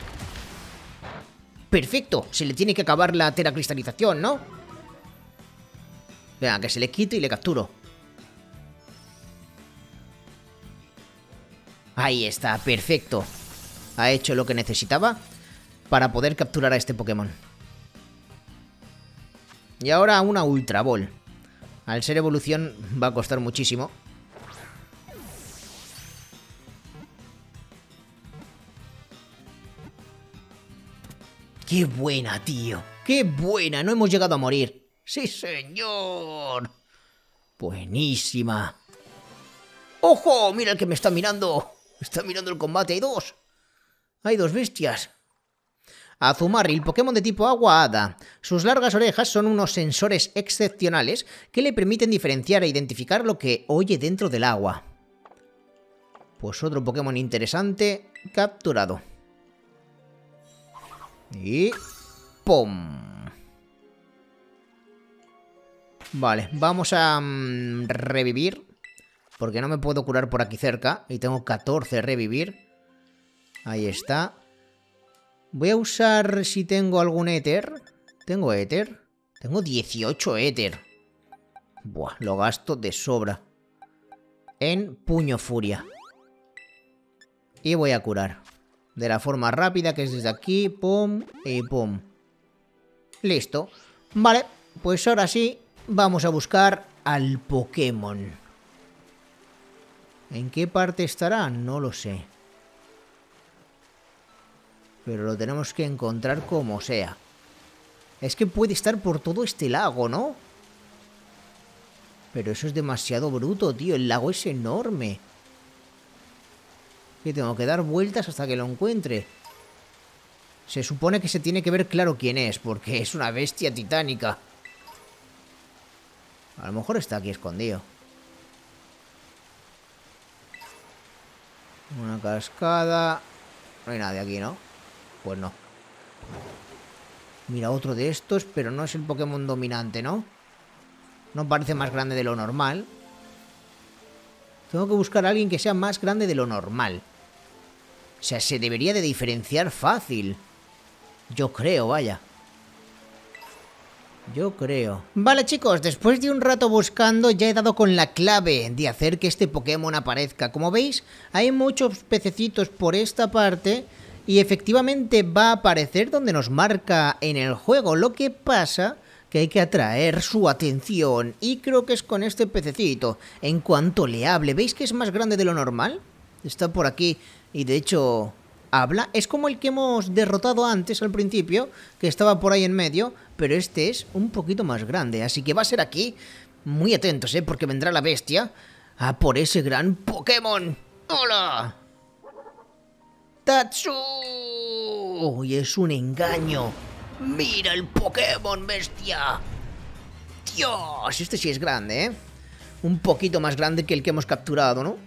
Speaker 1: Perfecto. Se le tiene que acabar la teracristalización, ¿no? Venga, que se le quite y le capturo. Ahí está, perfecto. Ha hecho lo que necesitaba para poder capturar a este Pokémon. Y ahora una Ultra Ball. Al ser evolución va a costar muchísimo. ¡Qué buena, tío! ¡Qué buena! No hemos llegado a morir. ¡Sí, señor! Buenísima. ¡Ojo! ¡Mira el que me está mirando! Está mirando el combate. Hay dos. Hay dos bestias. Azumarill, Pokémon de tipo agua hada. Sus largas orejas son unos sensores excepcionales que le permiten diferenciar e identificar lo que oye dentro del agua. Pues otro Pokémon interesante capturado. Y... ¡pum! Vale, vamos a um, revivir. Porque no me puedo curar por aquí cerca. Y tengo catorce revivir. Ahí está. Voy a usar si tengo algún éter. ¿Tengo éter? Tengo dieciocho éter. Buah, lo gasto de sobra. En Puño Furia. Y voy a curar. De la forma rápida, que es desde aquí. Pum y pum. Listo. Vale, pues ahora sí, vamos a buscar al Pokémon. ¿En qué parte estará? No lo sé. Pero lo tenemos que encontrar como sea. Es que puede estar por todo este lago, ¿no? Pero eso es demasiado bruto, tío. El lago es enorme. Que tengo que dar vueltas hasta que lo encuentre. Se supone que se tiene que ver claro quién es, porque es una bestia titánica. A lo mejor está aquí escondido. Una cascada. No hay nadie aquí, ¿no? Pues no. Mira, otro de estos, pero no es el Pokémon dominante, ¿no? No parece más grande de lo normal. Tengo que buscar a alguien que sea más grande de lo normal. O sea, se debería de diferenciar fácil. Yo creo, vaya. Yo creo. Vale, chicos, después de un rato buscando ya he dado con la clave de hacer que este Pokémon aparezca. Como veis, hay muchos pececitos por esta parte y efectivamente va a aparecer donde nos marca en el juego. Lo que pasa que hay que atraer su atención y creo que es con este pececito. En cuanto le hable, ¿veis que es más grande de lo normal? Está por aquí y de hecho habla. Es como el que hemos derrotado antes al principio, que estaba por ahí en medio, pero este es un poquito más grande, así que va a ser aquí. Muy atentos, ¿eh? Porque vendrá la bestia a por ese gran Pokémon. ¡Hola! ¡Tatsu! Y es un engaño. ¡Mira el Pokémon, bestia! ¡Dios! Este sí es grande, ¿eh? Un poquito más grande que el que hemos capturado, ¿no?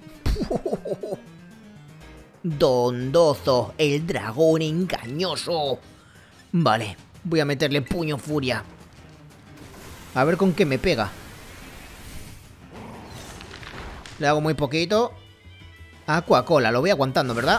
Speaker 1: Dondozo, el dragón engañoso. Vale, voy a meterle Puño Furia. A ver con qué me pega. Le hago muy poquito. Aquacola, lo voy aguantando, ¿verdad?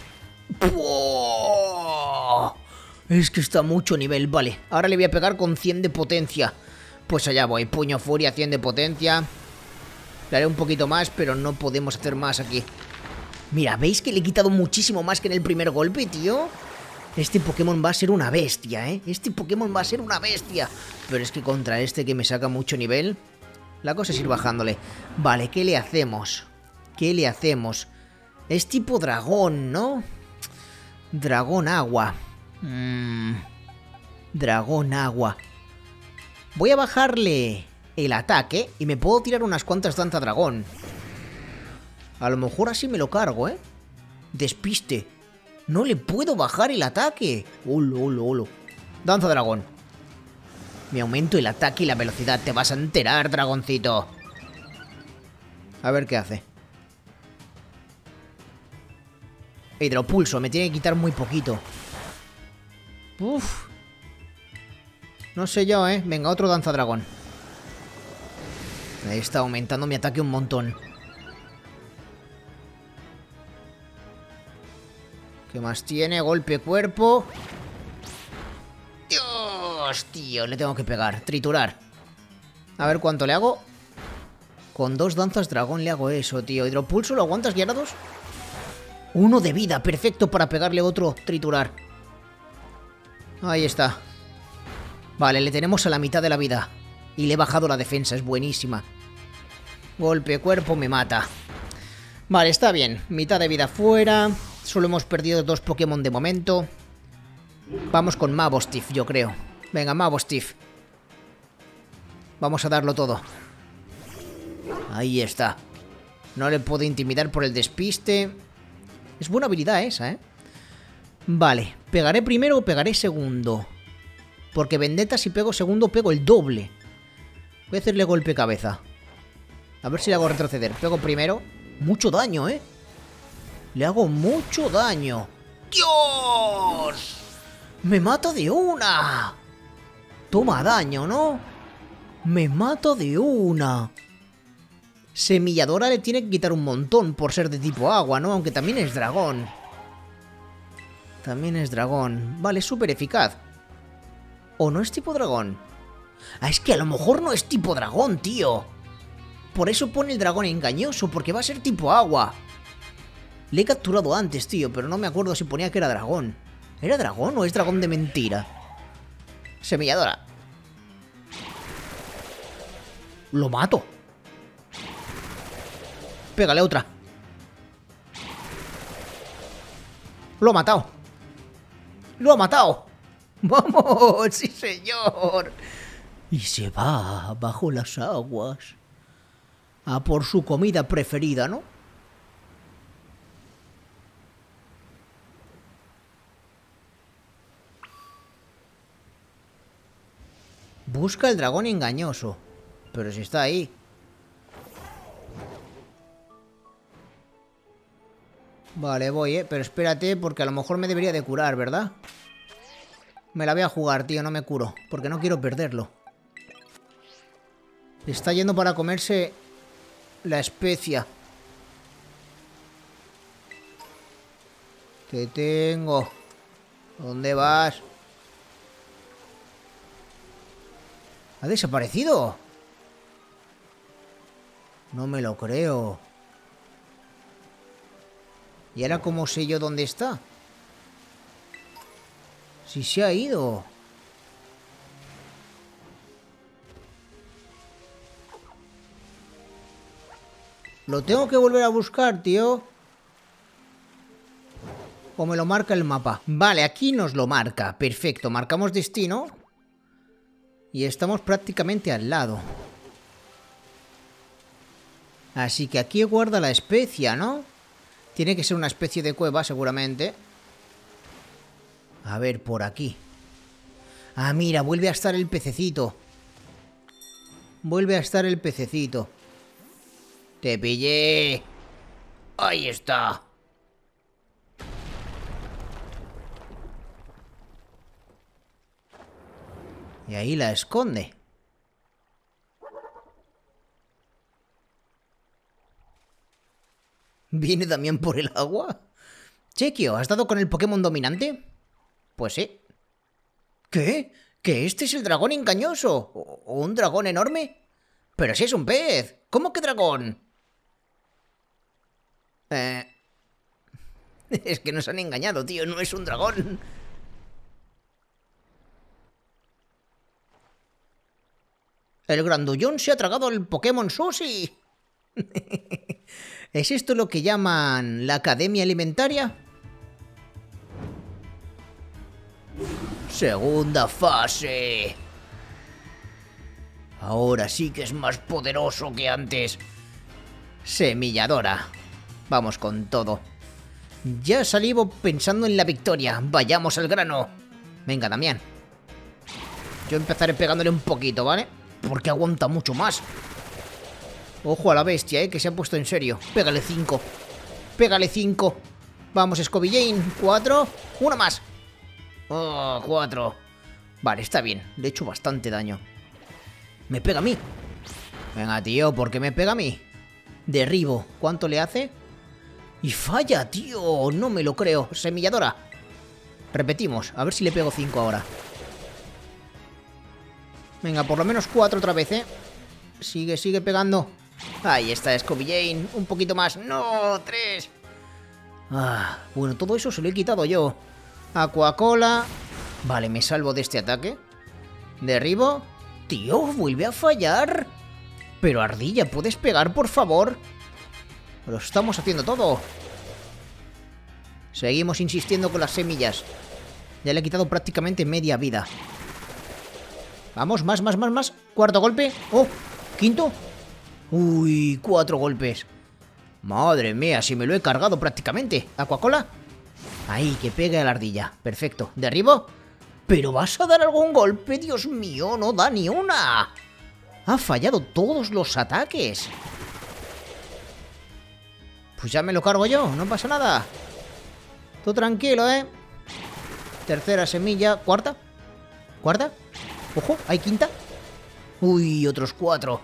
Speaker 1: ¡Puah! Es que está a mucho nivel, vale. Ahora le voy a pegar con cien de potencia. Pues allá voy, Puño Furia, cien de potencia. Le haré un poquito más, pero no podemos hacer más aquí. Mira, ¿veis que le he quitado muchísimo más que en el primer golpe, tío? Este Pokémon va a ser una bestia, ¿eh? Este Pokémon va a ser una bestia. Pero es que contra este que me saca mucho nivel, la cosa es ir bajándole. Vale, ¿qué le hacemos? ¿Qué le hacemos? Es tipo dragón, ¿no? Dragón agua. Mm. Dragón agua. Voy a bajarle el ataque y me puedo tirar unas cuantas danza dragón. A lo mejor así me lo cargo, ¿eh? Despiste. No le puedo bajar el ataque. Olo, olo, olo. Danza dragón. Me aumento el ataque y la velocidad. Te vas a enterar, dragoncito. A ver qué hace. Hidropulso. Me tiene que quitar muy poquito. Uf. No sé yo, ¿eh? Venga, otro danza dragón. Ahí está aumentando mi ataque un montón. ¿Qué más tiene? Golpe cuerpo. Dios, tío, le tengo que pegar. Triturar. A ver cuánto le hago. Con dos danzas dragón le hago eso, tío. Hidropulso, ¿lo aguantas, Gyarados? Uno de vida, perfecto para pegarle otro. Triturar. Ahí está. Vale, le tenemos a la mitad de la vida. Y le he bajado la defensa, es buenísima. Golpe cuerpo me mata. Vale, está bien. Mitad de vida fuera. Solo hemos perdido dos Pokémon de momento. Vamos con Mabosstiff, yo creo. Venga, Mabosstiff. Vamos a darlo todo. Ahí está. No le puedo intimidar por el despiste. Es buena habilidad esa, ¿eh? Vale, ¿pegaré primero o pegaré segundo? Porque Vendetta, si pego segundo, pego el doble. Voy a hacerle golpe cabeza. A ver si le hago retroceder. Pego primero. Mucho daño, ¿eh? Le hago mucho daño. ¡Dios! ¡Me mata de una! Toma daño, ¿no? Me mata de una. Semilladora le tiene que quitar un montón por ser de tipo agua, ¿no? Aunque también es dragón. También es dragón. Vale, es súper eficaz. ¿O no es tipo dragón? Ah, es que a lo mejor no es tipo dragón, tío. Por eso pone el dragón engañoso, porque va a ser tipo agua. Le he capturado antes, tío, pero no me acuerdo si ponía que era dragón. ¿Era dragón o es dragón de mentira? Semilladora. Lo mato. Pégale otra. Lo ha matado. Lo ha matado. ¡Vamos! ¡Sí, señor! Y se va bajo las aguas a por su comida preferida, ¿no? Busca el dragón engañoso. Pero si está ahí. Vale, voy, eh. Pero espérate, porque a lo mejor me debería de curar, ¿verdad? Me la voy a jugar, tío, no me curo. Porque no quiero perderlo. Está yendo para comerse la especia. Te tengo. ¿Dónde vas? ¿Ha desaparecido? No me lo creo. ¿Y ahora cómo sé yo dónde está? Si se ha ido. Lo tengo que volver a buscar, tío. O me lo marca el mapa. Vale, aquí nos lo marca. Perfecto, marcamos destino. Y estamos prácticamente al lado. Así que aquí guarda la especia, ¿no? Tiene que ser una especie de cueva, seguramente. A ver, por aquí. Ah, mira, vuelve a estar el pececito. Vuelve a estar el pececito. ¡Te pillé! ¡Ahí está! Y ahí la esconde. ¿Viene también por el agua? Chequio, ¿has dado con el Pokémon dominante? Pues sí. ¿Qué? ¿Que este es el dragón engañoso? ¿O un dragón enorme? Pero si es un pez. ¿Cómo que dragón? Eh... Es que nos han engañado, tío. No es un dragón. El grandullón se ha tragado al Pokémon Sushi. ¿Es esto lo que llaman la Academia Alimentaria? Segunda fase. Ahora sí que es más poderoso que antes. Semilladora. Vamos con todo. Ya salivo pensando en la victoria. Vayamos al grano. Venga, Damián. Yo empezaré pegándole un poquito, ¿vale? Porque aguanta mucho más. Ojo a la bestia, eh, que se ha puesto en serio. Pégale cinco. Pégale cinco. Vamos, Scobillane. Cuatro. Una más. Oh, cuatro. Vale, está bien. Le he hecho bastante daño. Me pega a mí. Venga, tío, ¿por qué me pega a mí? Derribo. ¿Cuánto le hace? Y falla, tío. No me lo creo. Semilladora. Repetimos. A ver si le pego cinco ahora. Venga, por lo menos cuatro otra vez, ¿eh? Sigue, sigue pegando. Ahí está, Scooby Jane. Un poquito más. ¡No! ¡Tres! Ah, bueno, todo eso se lo he quitado yo. Aquacola. Vale, me salvo de este ataque. Derribo. Tío, vuelve a fallar. Pero Ardilla, ¿puedes pegar, por favor? Lo estamos haciendo todo. Seguimos insistiendo con las semillas. Ya le he quitado prácticamente media vida. Vamos, más, más, más, más. Cuarto golpe. Oh, quinto. Uy, cuatro golpes. Madre mía, si me lo he cargado prácticamente. Aquacola. Ahí, que pegue a la ardilla. Perfecto. ¿Derribo? ¿Pero vas a dar algún golpe? Dios mío, no da ni una. Ha fallado todos los ataques. Pues ya me lo cargo yo, no pasa nada. Todo tranquilo, ¿eh? Tercera semilla. ¿Cuarta? ¿Cuarta? Ojo, ¿hay quinta? Uy, otros cuatro.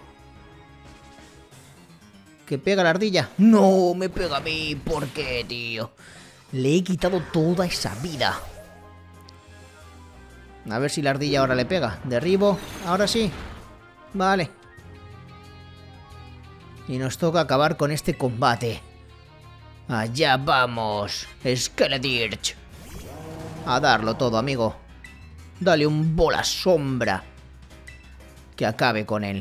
Speaker 1: ¿Que pega la ardilla? No, me pega a mí. ¿Por qué, tío? Le he quitado toda esa vida. A ver si la ardilla ahora le pega. Derribo. Ahora sí. Vale. Y nos toca acabar con este combate. Allá vamos. Skeledirge. A darlo todo, amigo. Dale un bola sombra. Que acabe con él.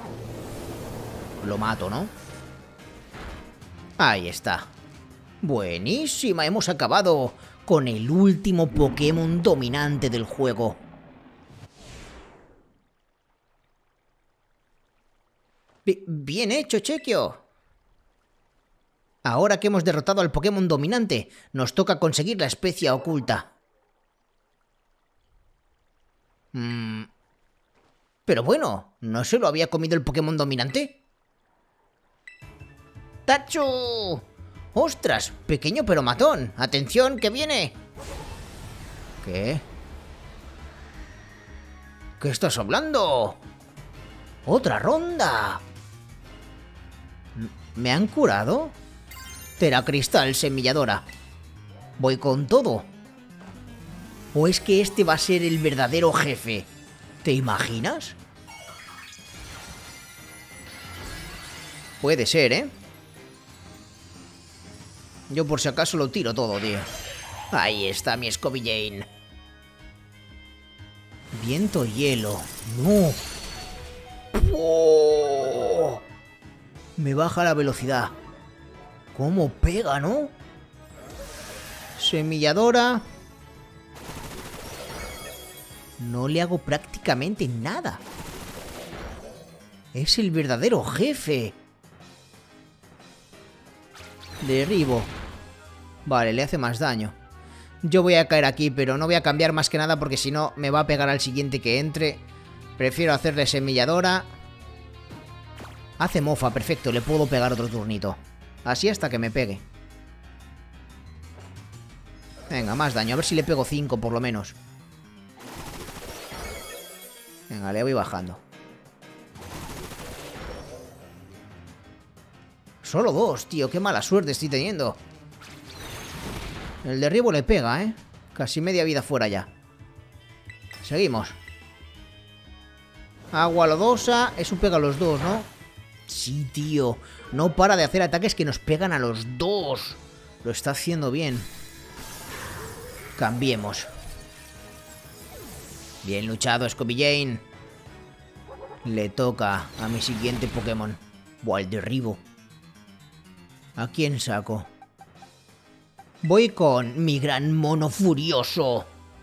Speaker 1: Lo mato, ¿no? Ahí está. Buenísima. Hemos acabado con el último Pokémon dominante del juego. Bien hecho, Chequio. Ahora que hemos derrotado al Pokémon dominante, nos toca conseguir la especia oculta. Mm. Pero bueno, ¿no se lo había comido el Pokémon dominante? ¡Tachu! ¡Ostras! Pequeño pero matón. ¡Atención, que viene! ¿Qué? ¿Qué estás hablando? ¡Otra ronda! ¿Me han curado? Teracristal, semilladora. Voy con todo. ¿O es que este va a ser el verdadero jefe? ¿Te imaginas? Puede ser, ¿eh? Yo por si acaso lo tiro todo, tío. Ahí está mi Scooby Jane. Viento hielo. ¡No! ¡Oh! Me baja la velocidad. ¿Cómo pega, no? Semilladora. No le hago prácticamente nada. Es el verdadero jefe. Derribo. Vale, le hace más daño. Yo voy a caer aquí, pero no voy a cambiar más que nada porque si no me va a pegar al siguiente que entre. Prefiero hacerle semilladora. Hace mofa, perfecto, le puedo pegar otro turnito. Así hasta que me pegue. Venga, más daño, a ver si le pego cinco por lo menos. Venga, le voy bajando. Solo dos, tío, qué mala suerte estoy teniendo. El derribo le pega, ¿eh? Casi media vida fuera ya. Seguimos. Agua lodosa, eso pega a los dos, ¿no? Sí, tío. No para de hacer ataques que nos pegan a los dos. Lo está haciendo bien. Cambiemos. Bien luchado, Scooby Jane. Le toca a mi siguiente Pokémon. Buah, el derribo. ¿A quién saco? Voy con mi gran mono furioso.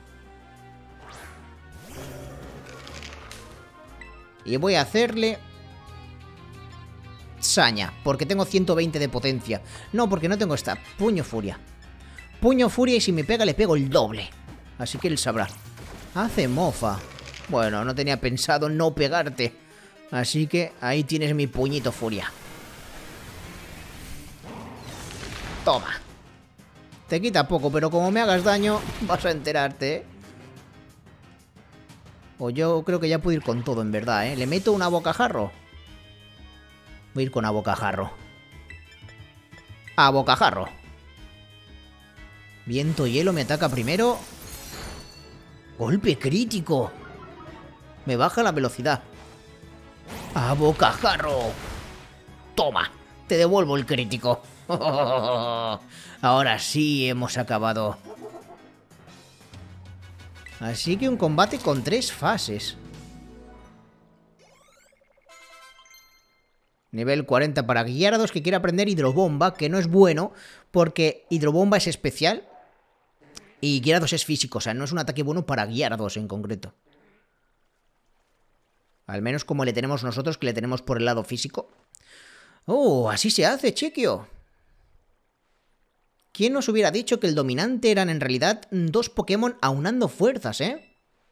Speaker 1: Y voy a hacerle saña, porque tengo ciento veinte de potencia. No, porque no tengo esta. Puño furia. Puño furia y si me pega le pego el doble. Así que él sabrá. Hace mofa. Bueno, no tenía pensado no pegarte. Así que ahí tienes mi puñito furia. Toma. Te quita poco, pero como me hagas daño, vas a enterarte, ¿eh? O yo creo que ya puedo ir con todo, en verdad, ¿eh? ¿Le meto una bocajarro? Voy a ir con a bocajarro. A bocajarro. Viento hielo me ataca primero. Golpe crítico. Me baja la velocidad. A bocajarro. Toma. Te devuelvo el crítico. Ahora sí hemos acabado. Así que un combate con tres fases. Nivel cuarenta para Gyarados, que quiere aprender Hidrobomba, que no es bueno, porque Hidrobomba es especial y Gyarados es físico, o sea, no es un ataque bueno para Gyarados en concreto. Al menos como le tenemos nosotros, que le tenemos por el lado físico. ¡Oh! Así se hace, Chequio. ¿Quién nos hubiera dicho que el dominante eran en realidad dos Pokémon aunando fuerzas, eh?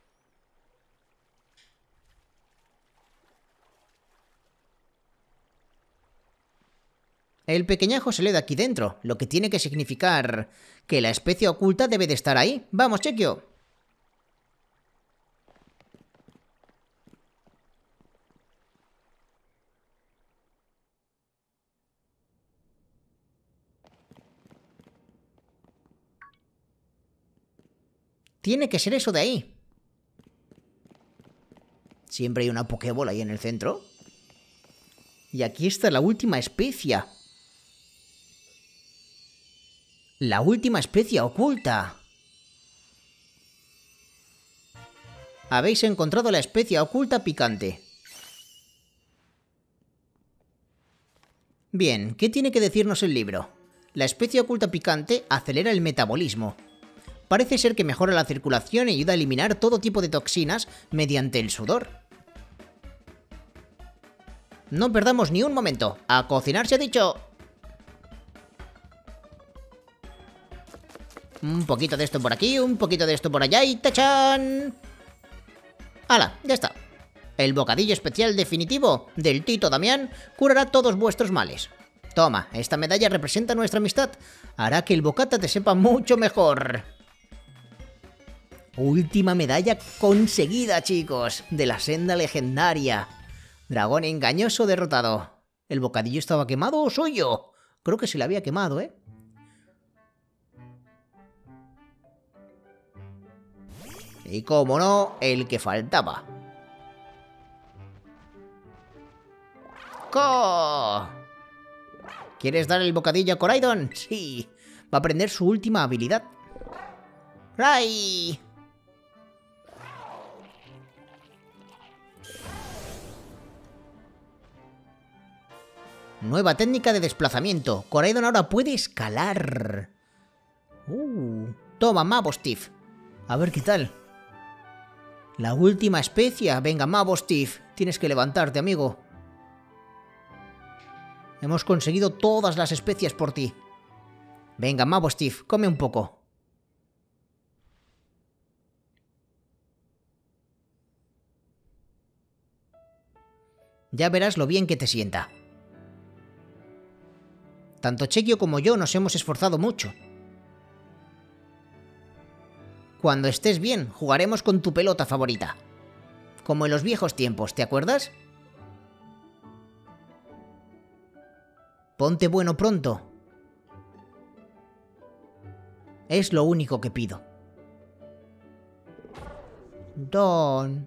Speaker 1: El pequeñajo se lee de aquí dentro, lo que tiene que significar que la especie oculta debe de estar ahí. ¡Vamos, Chequio! Tiene que ser eso de ahí. Siempre hay una Pokébola ahí en el centro. Y aquí está la última especia. La última especie oculta. Habéis encontrado la especie oculta picante. Bien, ¿qué tiene que decirnos el libro? La especie oculta picante acelera el metabolismo. Parece ser que mejora la circulación y ayuda a eliminar todo tipo de toxinas mediante el sudor. No perdamos ni un momento. ¡A cocinar se ha dicho! Un poquito de esto por aquí, un poquito de esto por allá y ¡tachán! ¡Hala! Ya está. El bocadillo especial definitivo del Tito Damián curará todos vuestros males. Toma, esta medalla representa nuestra amistad. Hará que el bocata te sepa mucho mejor. Última medalla conseguida, chicos, de la senda legendaria. Dragón engañoso derrotado. ¿El bocadillo estaba quemado o soy yo? Creo que se le había quemado, ¿eh? Y como no, el que faltaba. ¡Co! ¿Quieres dar el bocadillo a Coraidon? Sí. Va a aprender su última habilidad. ¡Ray! Nueva técnica de desplazamiento. Coraidon ahora puede escalar. Uh, toma, Mabostif. A ver qué tal. La última especia. Venga, Mabostif. Tienes que levantarte, amigo. Hemos conseguido todas las especias por ti. Venga, Mabostif, come un poco. Ya verás lo bien que te sienta. Tanto Chequio como yo nos hemos esforzado mucho. Cuando estés bien, jugaremos con tu pelota favorita. Como en los viejos tiempos, ¿te acuerdas? Ponte bueno pronto. Es lo único que pido. Don.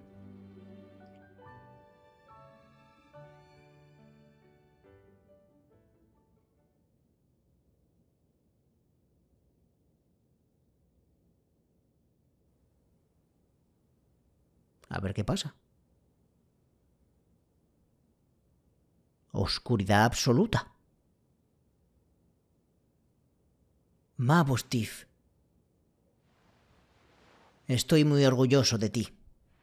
Speaker 1: A ver qué pasa. Oscuridad absoluta. Mabostif. Estoy muy orgulloso de ti.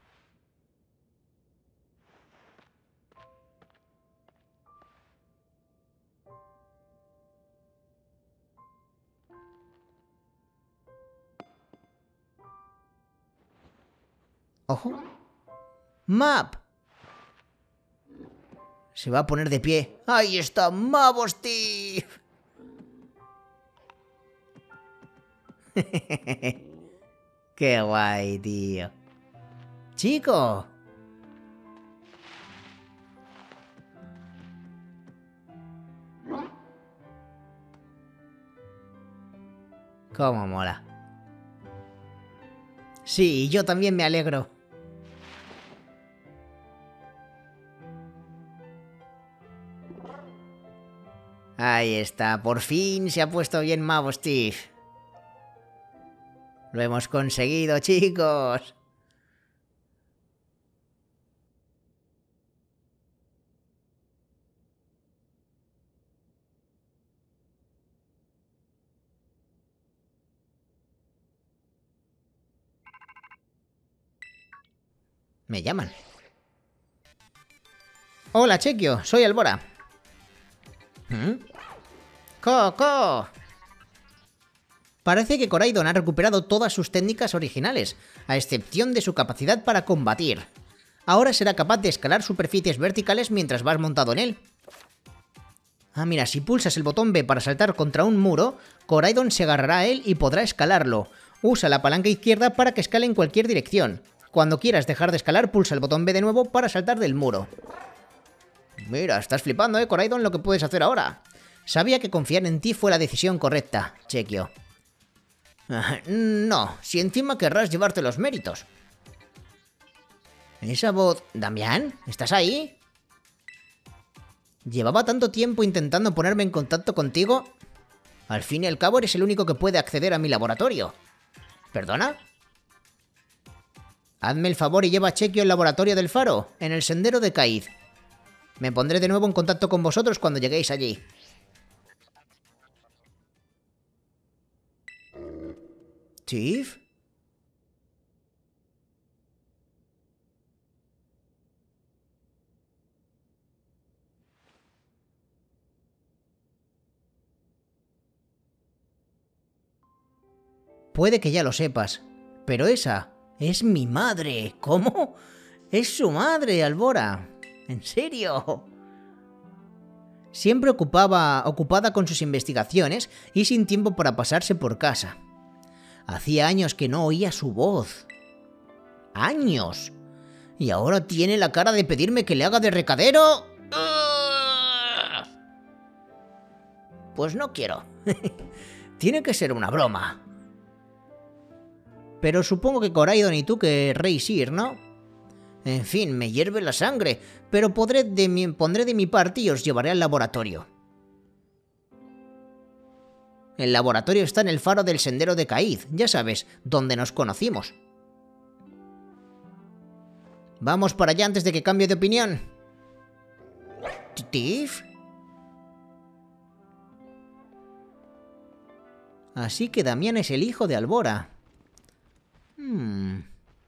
Speaker 1: Ojo. Map. Se va a poner de pie. ¡Ahí está Mabostif! Qué guay, tío. Chico. Cómo mola. Sí, yo también me alegro. Ahí está, por fin se ha puesto bien Mavo Steve. Lo hemos conseguido, chicos. Me llaman. Hola, Chequio, soy Albora. ¿Mm? ¡Coco! Parece que Coraidon ha recuperado todas sus técnicas originales, a excepción de su capacidad para combatir. Ahora será capaz de escalar superficies verticales mientras vas montado en él. Ah, mira, si pulsas el botón B para saltar contra un muro, Coraidon se agarrará a él y podrá escalarlo. Usa la palanca izquierda para que escale en cualquier dirección. Cuando quieras dejar de escalar, pulsa el botón B de nuevo para saltar del muro. Mira, estás flipando, ¿eh, Coraidon, lo que puedes hacer ahora? Sabía que confiar en ti fue la decisión correcta, Chequio. No, si encima querrás llevarte los méritos. Esa voz... ¿Damián? ¿Estás ahí? Llevaba tanto tiempo intentando ponerme en contacto contigo. Al fin y al cabo eres el único que puede acceder a mi laboratorio. ¿Perdona? Hazme el favor y lleva a Chequio al laboratorio del faro, en el sendero de Caíz. Me pondré de nuevo en contacto con vosotros cuando lleguéis allí. ¿Chief? Puede que ya lo sepas, pero esa es mi madre. ¿Cómo? Es su madre, Albora. ¿En serio? Siempre ocupaba, ocupada con sus investigaciones y sin tiempo para pasarse por casa. Hacía años que no oía su voz. ¡Años! ¿Y ahora tiene la cara de pedirme que le haga de recadero? Pues no quiero. Tiene que ser una broma. Pero supongo que Coraidon y tú querréis ir, ¿no? En fin, me hierve la sangre, pero podré de mi, pondré de mi parte y os llevaré al laboratorio. El laboratorio está en el faro del sendero de Caíz, ya sabes, donde nos conocimos. Vamos para allá antes de que cambie de opinión. ¿Tiff? Así que Damián es el hijo de Albora. Hmm.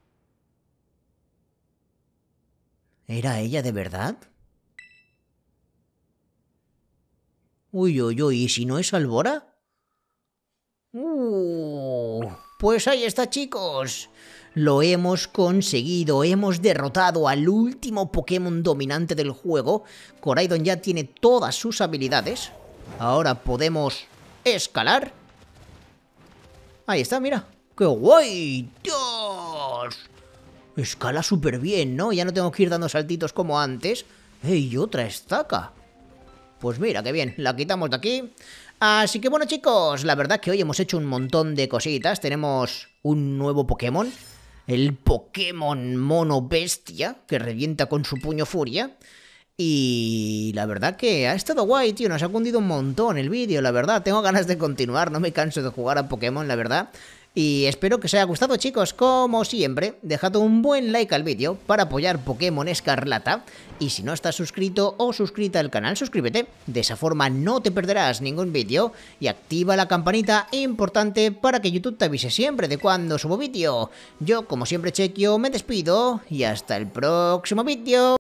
Speaker 1: ¿Era ella de verdad? Uy, uy, uy, ¿y si no es Albora? Uh, pues ahí está, chicos. Lo hemos conseguido, hemos derrotado al último Pokémon dominante del juego. Coraidon ya tiene todas sus habilidades. Ahora podemos escalar. Ahí está, mira. ¡Qué guay! ¡Dios! Escala súper bien, ¿no? Ya no tengo que ir dando saltitos como antes. ¡Ey, otra estaca! Pues mira, qué bien, la quitamos de aquí. Así que bueno, chicos, la verdad que hoy hemos hecho un montón de cositas. Tenemos un nuevo Pokémon, el Pokémon Mono Bestia, que revienta con su puño furia. Y la verdad que ha estado guay, tío, nos ha cundido un montón el vídeo, la verdad. Tengo ganas de continuar, no me canso de jugar a Pokémon, la verdad. Y espero que os haya gustado, chicos. Como siempre, dejad un buen like al vídeo para apoyar Pokémon Escarlata. Y si no estás suscrito o suscrita al canal, suscríbete. De esa forma no te perderás ningún vídeo. Y activa la campanita importante para que YouTube te avise siempre de cuando subo vídeo. Yo, como siempre, Chequio, me despido y hasta el próximo vídeo.